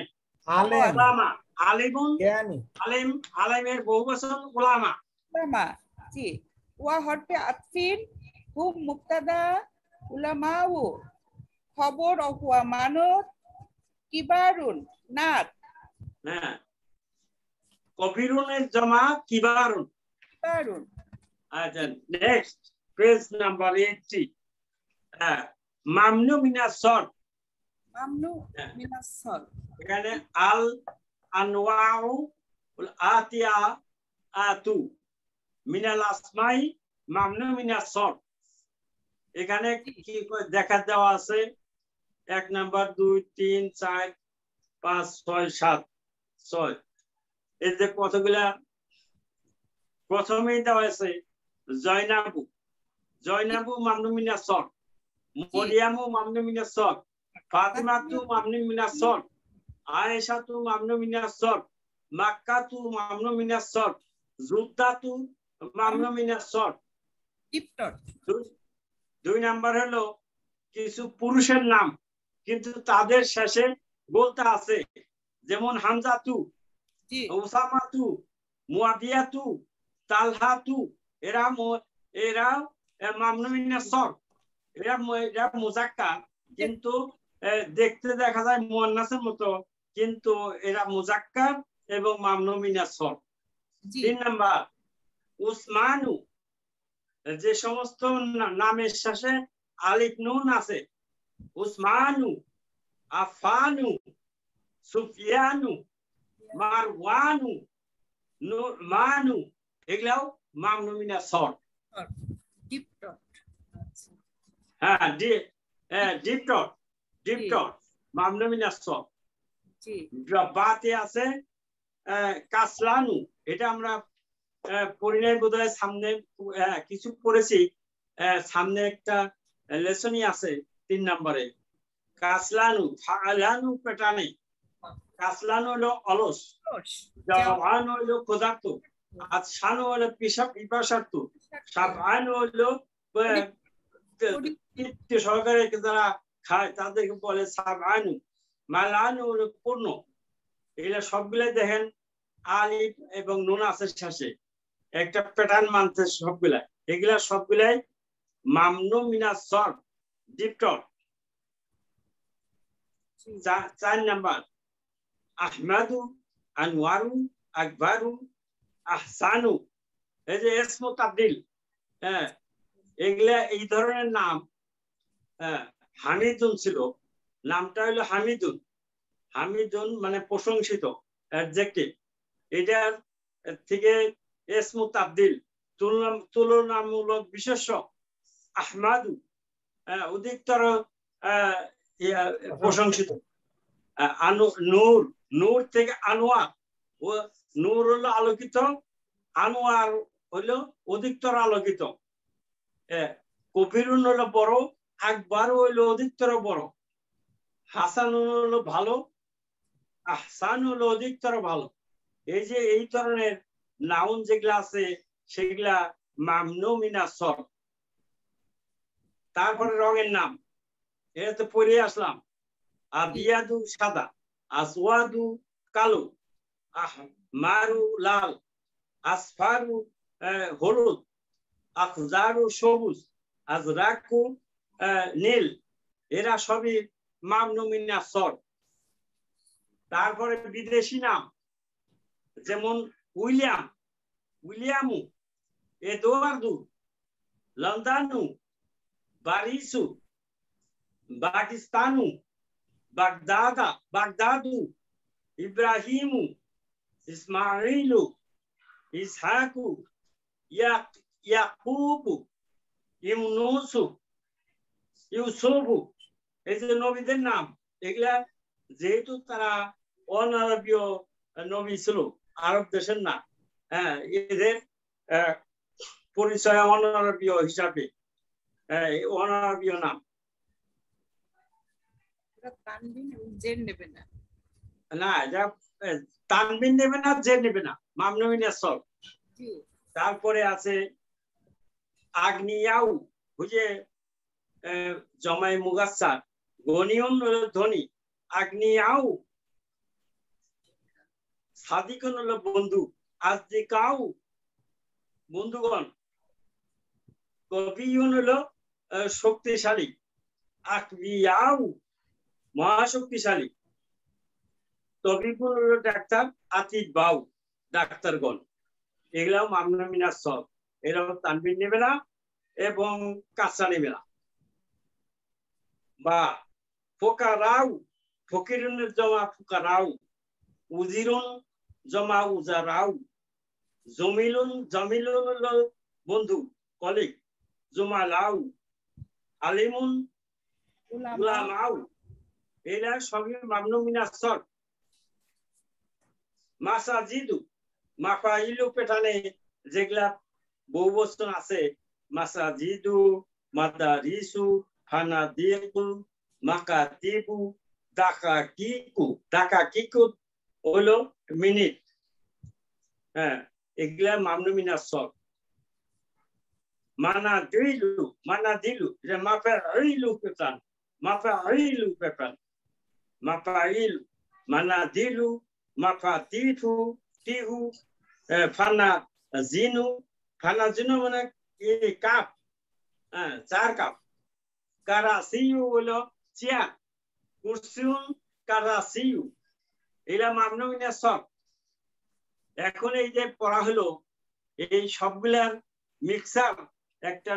আলেম উলামা আলিমুন জ্ঞানী আলিম আলিমের বহুবচন উলামা উলামা জি ওয়া হরফে আতফিন হুম মুক্তাদা উলামাউ খবর ও হুয়া মানত কিবারুন নাত হ্যাঁ কবিরুনের জমা কিবারুন কিবারুন আচ্ছা নেক্সট পেজ নাম্বার 80 হ্যাঁ মামনু মিনাস সরফ মামনু মিনাস সরফ এখানে আল আনওয়াউ আতিয়া আতু মিনাল আসমাই মামনু মিনাস সরফ এখানে কি দেখা দেওয়া আছে 1 নাম্বার 2 3 4 5 6 7 6 এই যে কতগুলা প্রথমেই দেওয়া আছে জয়নাবু জয়নাবু মামনু মিনাস সরফ মরিয়ামু মামনু মিনাস সরফ ফাতিমাতু মামনু মিনাস সরফ আয়েশাতু মামনু মিনাস সরফ মাক্কাতু মামনু মিনাস সরফ জুদ্দাতু মামনু মিনাস সরফ টিপটট 2 নাম্বার হলো কিছু পুরুষের নাম কিন্তু তাদের শেষে বলতে আছে যেমন হামজাতু জি উসামাতু মুয়াবিয়াতু তালহাতু এরা মামনু মিনাস সরফ এরা মুজাক্কার কিন্তু দেখতে দেখা যায় মুয়ান্নাসের মতো কিন্তু এরা মুজাক্কার এবং মামনু মিনাস সরফ জি 3 নাম্বার উসমানু যে সমস্ত নামের শেষে আলিফ নুন আছে উসমানু আফানু সুফিয়ানু মারওয়ানু নুরমানু এগুলাও মামনু মিনাস সরফ টিপটট হ্যাঁ ডিপটট মামনু মিনাস সরফ জি বাতে আছে কাসলানু এটা আমরা পরিণয় বোধহয় সামনে কিছু পড়েছি সামনে একটা লেসনই আছে 3 নম্বরে কাসলানু ফালানু পেটানে কাসলানু হলো অলস জাওয়ান হলো ক্ষুধার্ত আতশানু হলো পিপাসার্ত সাবআনু হলো তৃপ্তি সহকারে যারা খায় তাদেরকে বলে সাবআনু মালানু হলো পূর্ণ এগুলা সবগুলাই দেখেন আলিফ এবং নুন আছে শেষে একটা প্যাটার্ন মানতে সবগুলাই এগুলা সবগুলাই মামনু মিনাস সরফ ডিপটট 4 নাম্বার আহমাদু আনওয়ারু আকবারু আহসানু এই যে ইসমু তাবদিল হ্যাঁ এগুলা এই ধরনের নাম হামিদুন ছিল নামটা হলো হামিদুন হামিদুন মানে প্রশংসিত অ্যাডজেক্টিভ এটার থেকে ইসমু তাবদিল তুলনামূলক বিশেষ্য আহমাদু অধিকতর প্রশংসিত নূর নূর থেকে আনোয়ার ও নূর হলো আলোকিত আনোয়ার হলো অধিকতর আলোকিত কবিরুন হলো বড় আকবর হইলো অধিকতর বড় হাসান হলো ভালো আহসান হলো অধিকতর ভালো এই যে এই ধরনের নাউন যেগুলা আছে সেগুলা মামনু মিনাস সরফ তারপরে রঙের নাম এটা তো পড়ে আসলাম আবিয়াদু সাদা আসওয়াদু কালো আহমারু লাল আসফারু হলুদ আখজারু সবুজ আজরাকু নীল এরা সবই মামনু মিনাস সরফ তারপরে বিদেশি নাম যেমন উইলিয়াম উইলিয়ামু এদোয়ার্দু লন্ডানু বারিসু পাকিস্তানু বাগদাদু ইব্রাহিমু ইসমাইলু ইসহাকু ইয়াকুবু ইউনুসু ইউসুফু এই যে নবীদের নাম এগুলা যেহেতু তারা অনারবীয় নবী ছিল আরব দেশের না হ্যাঁ এদের পরিচয় অনারবীয় হিসাবে অনারবীয় নাম তানবিন এবং জের নেবে না না এটা তানবিন নেবে না জের নেবে না মামনু মিনাস সরফ তারপরে আছে আগ্নিয়াউ বুঝে জমাই মুগাসসার গনিয়ন ধনী আগ্নিয়াউ সাদিকুন হলো বন্ধু, আসদিকাউ বন্ধুগণ, কবিউন হলো শক্তিশালী, আকবিয়াউ মহাশক্তিশালী, তবিবুন হলো ডাক্তার, আতিবাউ ডাক্তারগণ। এগুলাও মামনা মিনাস সব, এরাও তানবিন নেবে না এবং কাঁচা নেবে না। বা ফোকারাউ, ফকিরুনের জমা ফুকারাউ, উজিরুন জমা উজারাউ, জমিলুন জমিলুন হলো বন্ধু, কলিগ, জুমালাউ, আলিমুন উলামাউ, এরা সবই মামনু মিনাস সব। মাসাজিদু মাফাইলু পেটানে যেগুলা বহুবচন আছে, মাসাজিদু, মাদারিসু, ফানাদিকু, মাকাতিবু, দাকাকিকু, দাকাকিকু হলো মিনিট। হ্যাঁ, এগুলা মামনু মিনাস সব। মানাদিলু, মানাদিলু এটা মাফাইলু পেটান, মাফাইলু পেটান, মাফাইলু, মানাদিলু, মাফাতিফু, তিহু, ফানা জিনু, ফানা জিনু মানে কাপ, চার কাপ। কারাসিউ হলো চেয়ার, কুরসিউন কারাসিউ, এরা মামনু মিনাস সব। এখন এই যে পড়া হলো, এই সবগুলার মিক্সার একটা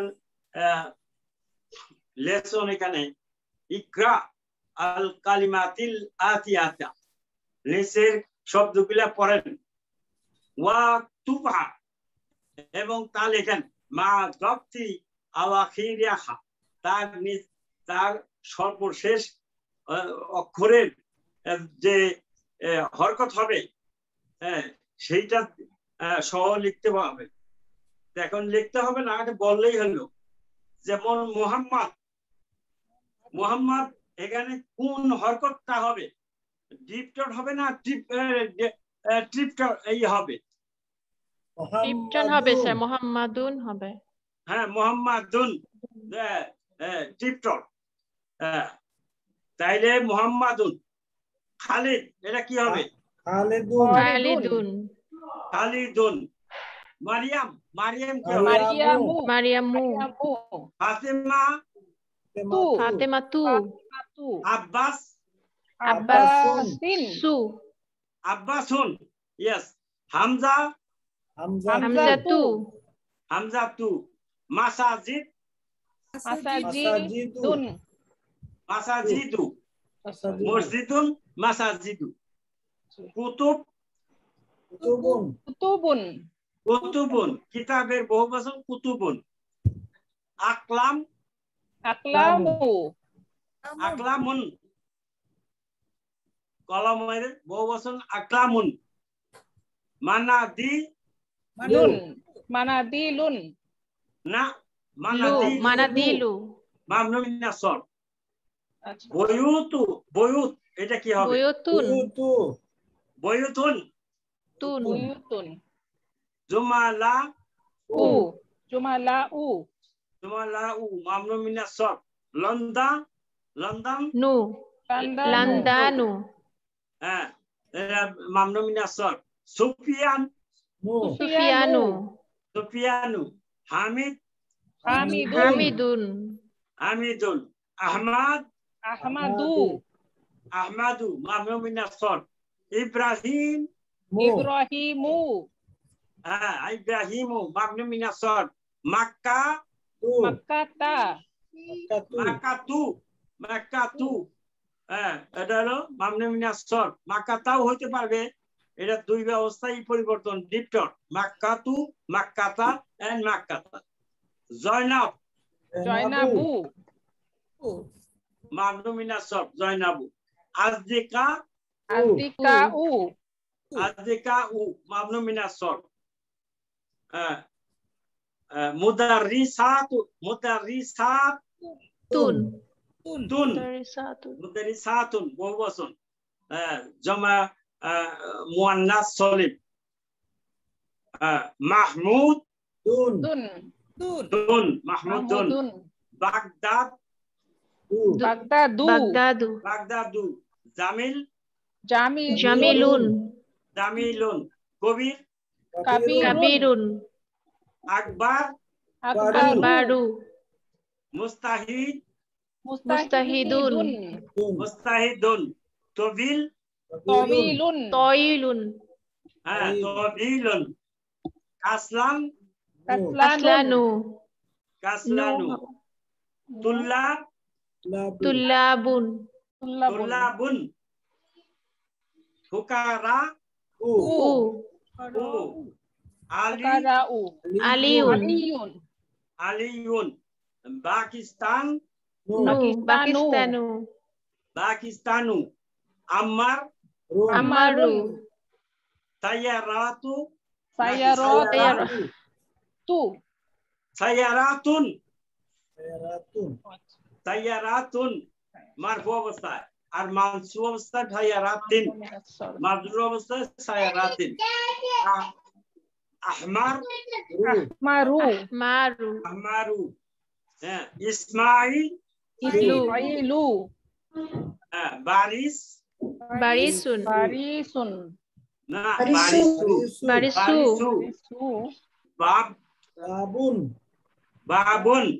লেসন এখানে। ইকরা আল কালিমাতিল আতিয়াতা, নিচের শব্দগুলা পড়েন। ওয়া তুবা এবং তা লেখেন। মা গপ্তি আওয়াখিরিহা, তার সর্বশেষ অক্ষরের যে হরকত হবে সেইটা সহ লিখতে হবে। এখন লিখতে হবে না, এটা বললেই হলো। যেমন মোহাম্মদ, মোহাম্মদ এখানে কোন হরকতটা হবে? ডিপটন হবে না ট্রিপটন এই হবে? ট্রিপটন হবে স্যার, মোহাম্মদুন হবে। হ্যাঁ, মোহাম্মদুন ট্রিপটন। তাইলে মোহাম্মদুন। খালিদ এটা কি হবে? খালিদুন, খালিদুন। খালিদুন। মারিয়াম, মারিয়াম কি হবে? মারিয়ামু, মারিয়ামু। ফাতেমা, ফাতেমাতু। আব্বাস, আব্বাসিন, সু। আব্বাসুন। ইয়েস। হামজা, হামজাতু। হামজাতু। মাসাজিদ, মাসাজিদুন, মাসাজিদু। মসজিদুন, মাসাজিদু। কুতুব, কুতুবুন, কুতুবুন কিতাবের বহুবচন কুতুবুন। আকলাম, আকলামু, আকলামুন কলমের বহুবচন আকলামুন। মানাদি, লুন, মানাদিলুন, না লু, মানাদিলু। মামনু মিনাস সরফ। আচ্ছা, বয়ুতু, বয়ুত এটা কি হবে? বয়তুন। বয়ুতুন। তুন। বুয়ুতুন, জুমালা, উ, জুমালাউ, জুমালাউ মামনু মিনাস সরফ। লন্দা, লন্ডন, নু। লান্দানু, লান্দানু। হ্যাঁ এরা মামনু মিনাস সরফ। সুফিয়ান, সুফিয়ানু। সুফিয়ানু। হামিদ, হামিদুন, হামিদুন। হামিদুন। আহমদ, আহমাদু, আহমাদু মামনু মিনাস সরফ। ইব্রাহিম, ইব্রাহিমু, হ্যাঁ ইব্রাহিমু মামনু মিনাস সরফ। মাক্কা, মাক্কাতা, মাক্কাতু, মাক্কাতু, হ্যাঁ এটা হলো মামনু মিনাস সরফ। মাক্কাতাও হইতে পারবে, এটা দুই ব্যবস্থায় পরিবর্তন। ডিপটন, মাক্কাতু, মাক্কাতা এন্ড মাক্কাতা। জয়নাব, জয়নাবু, মামনু মিনাস সরফ জয়নাবু। আজদিকা, আজদিকাউ, আজদিকা উ মামনু মিনাস সরফ। মুদাররিসাতু, মুদাররিসাত, তুন। তুন, মুদারিসাতুন। মুদাররিসাতুন বহুবচন। জমা মুয়ান্নাস সলিম। মাহমুদ, দুন, দুন, মাহমুদুন। মাহমুদুন, বাগদাদ, বাগদাদু, বাগদাদু। বাগদাদু। জামিল, জামিলুন, জামিলুন। জামিলুন কবির কাবিরুন আকবার আকবারু মুস্তাহিদ মুস্তাহিদুন মুস্তাহিদুন তবিল তয়িলুন হ্যাঁ তবিলুন কাসলান কাসলানু তুল্লাব তুল্লাবুন তুল্লাবুন ফুকারা উ আলিউন আলিউন পাকিস্তান পাকিস্তানু আম্মার আমারু সায়ারাতু সায়ারাতুন সায়ারাতুন মারফু অবস্থায় আর মানসুব অবস্থায় সায়ারাতিন মাজরুর অবস্থায় সায়ারাতিন আহমার আহমারু হ্যাঁ ইসমাইলু হ্যাঁ বারিসুন না বারিসু বাবুন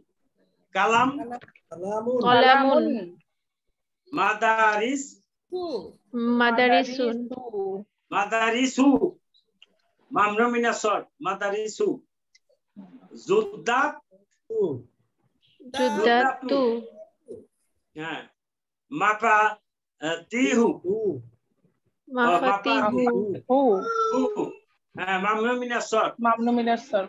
কলামুন মাদারিসু মামনু মিনাস সরফ মাদারিসু জুদ্দাতু হ্যাঁ মাফাতিহু হ্যাঁ মামনু মিনাস সরফ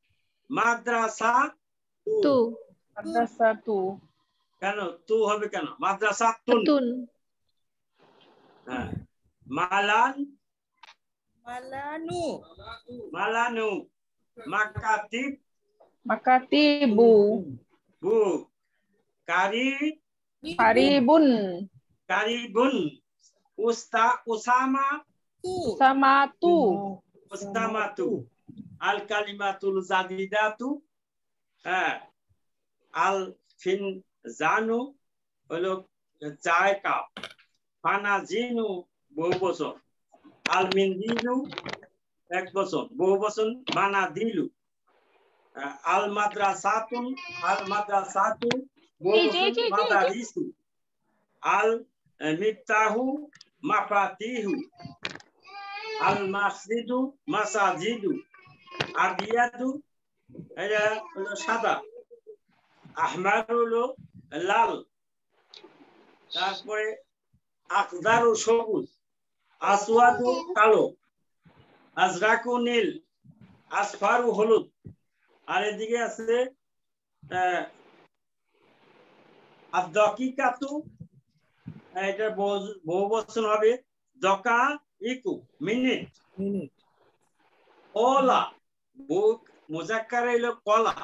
মাদ্রাসাতু কেন তু হবে কেন মাদ্রাসাতুন হ্যাঁ মালানু মাকাতিবু কারিবুন উসামাতু আল কালিমাতুল জাদিদাতু হ্যাঁ আল ফিনজানু হলো 4 কাপ ফানাজিনু বহু বচন আল মিনদিলু 1 বচন বহু বচন মানাদিলু আল মাদ্রাসাতু বহু বচন মাদারিসু আল মিফতাহু মাফাতিহু আল মাসজিদু মাসাজিদু আদিয়াতু এটা হলো সাদা আহমার হলো লাল তারপরে আকদারু সবুজ আসওয়াদু কালো আজরাকু নীল আসফারু হলুদ আর এদিকে আছে আদকিকাতু এটা বহু বচন হবে দকা ইকু মিনিট ওলা বুক মুজাক্কার হইলো কলা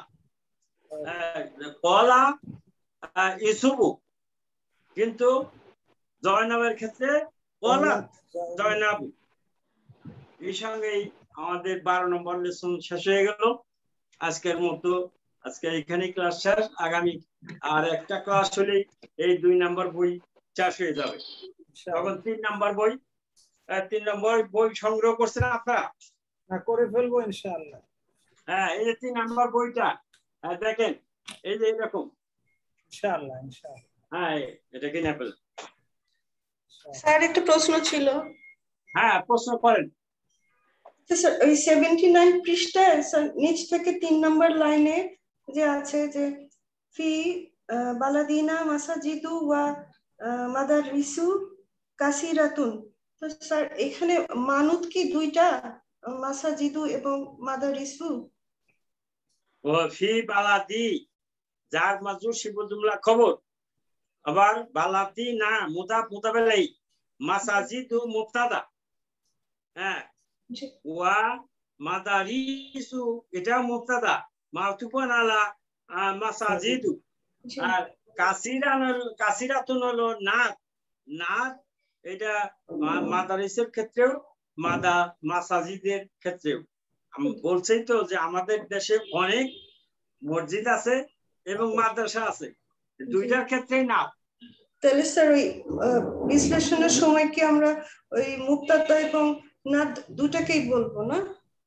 কলা ইসুবু কিন্তু জয়নাবের ক্ষেত্রে কলা জয়নাবু এই সঙ্গেই আমাদের 12 নম্বর লেসন শেষ হয়ে গেল আজকের মতো আজকে এখানে ক্লাস শেষ আগামী আর একটা ক্লাস হলে এই 2 নম্বর বই শেষ হয়ে যাবে তখন 3 নম্বর বই 3 নম্বর বই সংগ্রহ করছেন আপনারা করে ফেলবো ইনশাআল্লাহ হ্যাঁ এই যে 3 নম্বর বইটা দেখেন এই যে এরকম ইনশাআল্লাহ হ্যাঁ এটা কিনে ফেল স্যার একটা প্রশ্ন ছিল হ্যাঁ প্রশ্ন করেন স্যার ওই 79 পৃষ্ঠায় স্যার নিচ থেকে 3 নম্বর লাইনে যে আছে যে ফি বালাদিনা মাসাজিদু ওয়া মাদারিসু কাসিরাতুন তো স্যার এখানে মানুত কি দুইটা মাসাজিদু এবং মাদারিসু ও ফি বালাদি যার মাজরুর শিবু জুমলা খবর আবার বালাতি না মুতাবেলাই মাসাজিদু মুবতাদা হ্যাঁ ওয়া মাদারিসু এটা মুবতাদা মাতুফুন আলা মাসাজিদু আর কাসিরাতুন হলো নাত এটা মাদারিসের ক্ষেত্রেও মাসাজিদের ক্ষেত্রেও আমি বলছি তো যে আমাদের দেশে অনেক মসজিদ আছে এবং মাদ্রাসা আছে দুইটার ক্ষেত্রেই না তাহলে স্যার ওই বিশ্লেষণের সময় কি আমরা ওই মুবতাদা এবং না দুটাকেই বলবো না?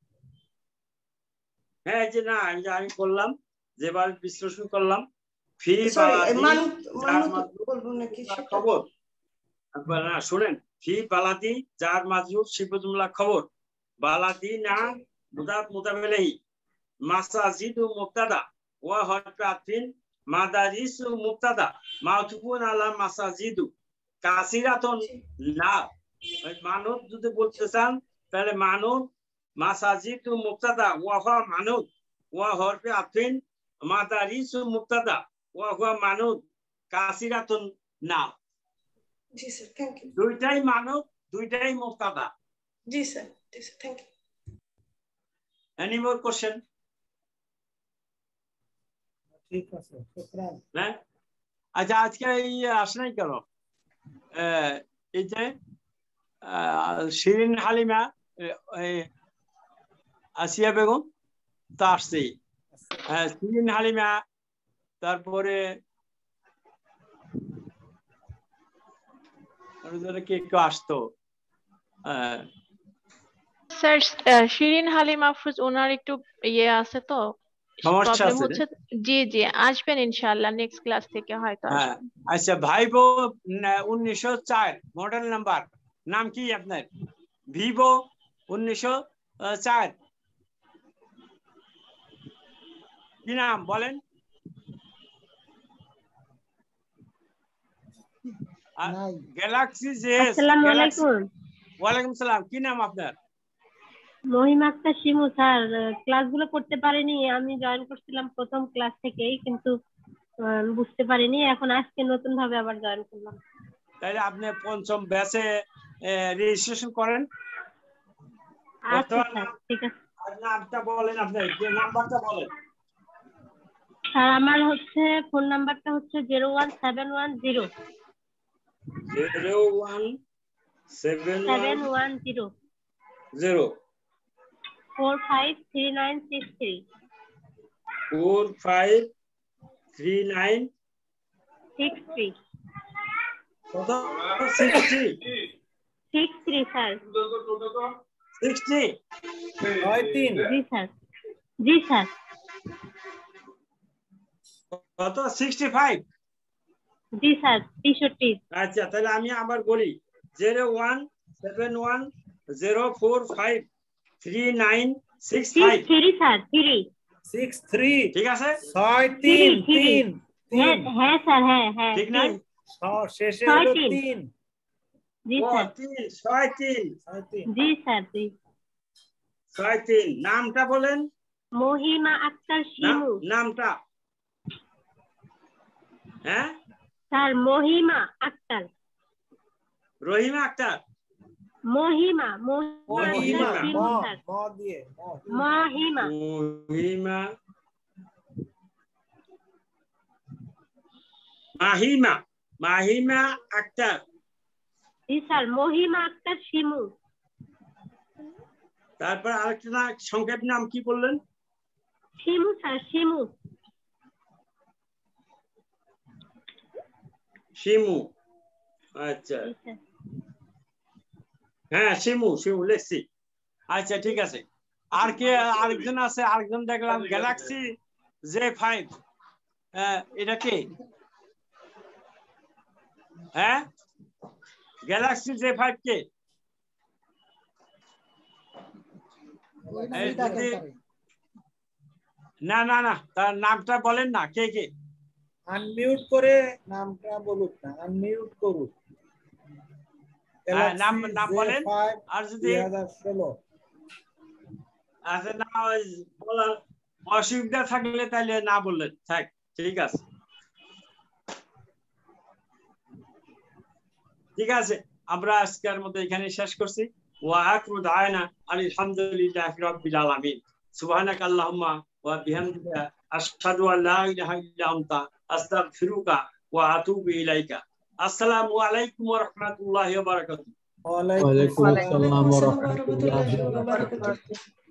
হ্যাঁ যে না আমি করলাম যেভাবে বিশ্লেষণ করলাম ফি বলবো নাকি খবর না শুনেন ফি বালাদি যার মাজরুফ শিফা জুমলা খবর বালাদি না মুদাফ মুদাফ ইলাইহি মাসাজিদু মুবতাদা ওয়া হারফু আতফিন মাদারিসু মুবতাদা মাউতুফুন আলা মাসাজিদু কাসিরাতুন না মানব যদি বলতে চান তাহলে মানব মাসাজিদু মুবতাদা ওয়া হুয়া মানব ওয়া হারফু আতফিন মাদারিসু মুবতাদা ওয়া হুয়া মানব কাসিরাতুন না। জি স্যার থ্যাংক ইউ। দুইটাই মানব দুইটাই মুবতাদা। জি sir thank you. Any more question? ঠিক আছে শুকরান। হ্যাঁ আচ্ছা আজকে এই আসে নাই কেন এই যে শিরিন হালিমা আসিয়া বেগম তো আসছেই শিরিন হালিমা তারপরে কে কেউ আসতো স্যার শিরিন হালিম আফরোজ ওনার একটু ইয়ে আছে তো প্রবলেম হচ্ছে জি জি আসবেন ইনশাআল্লাহ নেক্সট ক্লাস থেকে হয়তো আসবেন। আচ্ছা ভাইবো 1904 মডেল নাম্বার নাম কি আপনার? ভিভো 1904 কি নাম বলেন? গ্যালাক্সি জেস। আসসালামু আলাইকুম। ওয়ালাইকুম সালাম। কি নাম আপনার? মহিমা আক্তার শিমু। স্যার ক্লাসগুলো করতে পারিনি, আমি জয়েন করছিলাম প্রথম ক্লাস থেকেই কিন্তু বুঝতে পারিনি, এখন আজকে নতুন ভাবে আবার জয়েন করলাম। তাহলে আপনি পঞ্চম ব্যাচে রেজিস্ট্রেশন করেন। আচ্ছা স্যার ঠিক আছে। নামটা বলেন, আপনার নাম্বারটা বলেন। স্যার আমার হচ্ছে ফোন নাম্বারটা হচ্ছে 01710 453963 453963 কত? 60 63 স্যার 60 জি স্যার জি স্যার কত? 65 জি স্যার 63। আচ্ছা তাহলে আমি আবার বলি 01710453965 স্যার 63 ঠিক আছে 63 হ্যাঁ স্যার হ্যাঁ ঠিক না? শেষে হলো 3 জি স্যার 63 জি স্যার 63 নামটা বলেন। মহিমা আক্তার শিমু। নামটা? হ্যাঁ স্যার মহিমা আক্তার। রহিমা আক্তার? মহিমা মহিমা মাহিমা মাহিমা আক্তার। জি স্যার মহিমা আক্তার শিমু। তারপর আরেকটা সংক্ষেপ নাম কি বললেন? শিমু স্যার শিমু। শিমু আচ্ছা হ্যাঁ শিমু লিখছি। আচ্ছা ঠিক আছে। আর কে আরেকজন আছে? আরেকজন দেখলাম গ্যালাক্সি J5 এটা কে? হ্যাঁ গ্যালাক্সি J5 কে? না না না তার নামটা বলেন না। কে কে? আনমিউট করে নামটা বলুক না, আনমিউট করুক। নাম বলেন। আর যদি 2016 আচ্ছা না বলার অসুবিধা থাকলে তাহলে না বললেন থাক। ঠিক আছে ঠিক আছে আমরা আজকের মতো এখানে শেষ করছি। ওয়া আখিরু দাওয়ানা আলহামদুলিল্লাহি রাব্বিল আলামিন। সুবহানাকা আল্লাহুম্মা ওয়া বিহামদিকা আশহাদু আল লা ইলাহা ইল্লা আনতা আস্তাগফিরুকা ওয়া আতুবু ইলাইকা। আসসালামু আলাইকুম ওয়া রাহমাতুল্লাহি ওয়া বারাকাতুহু। ওয়া আলাইকুম আসসালাম ওয়া রাহমাতুল্লাহি ওয়া বারাকাতুহু।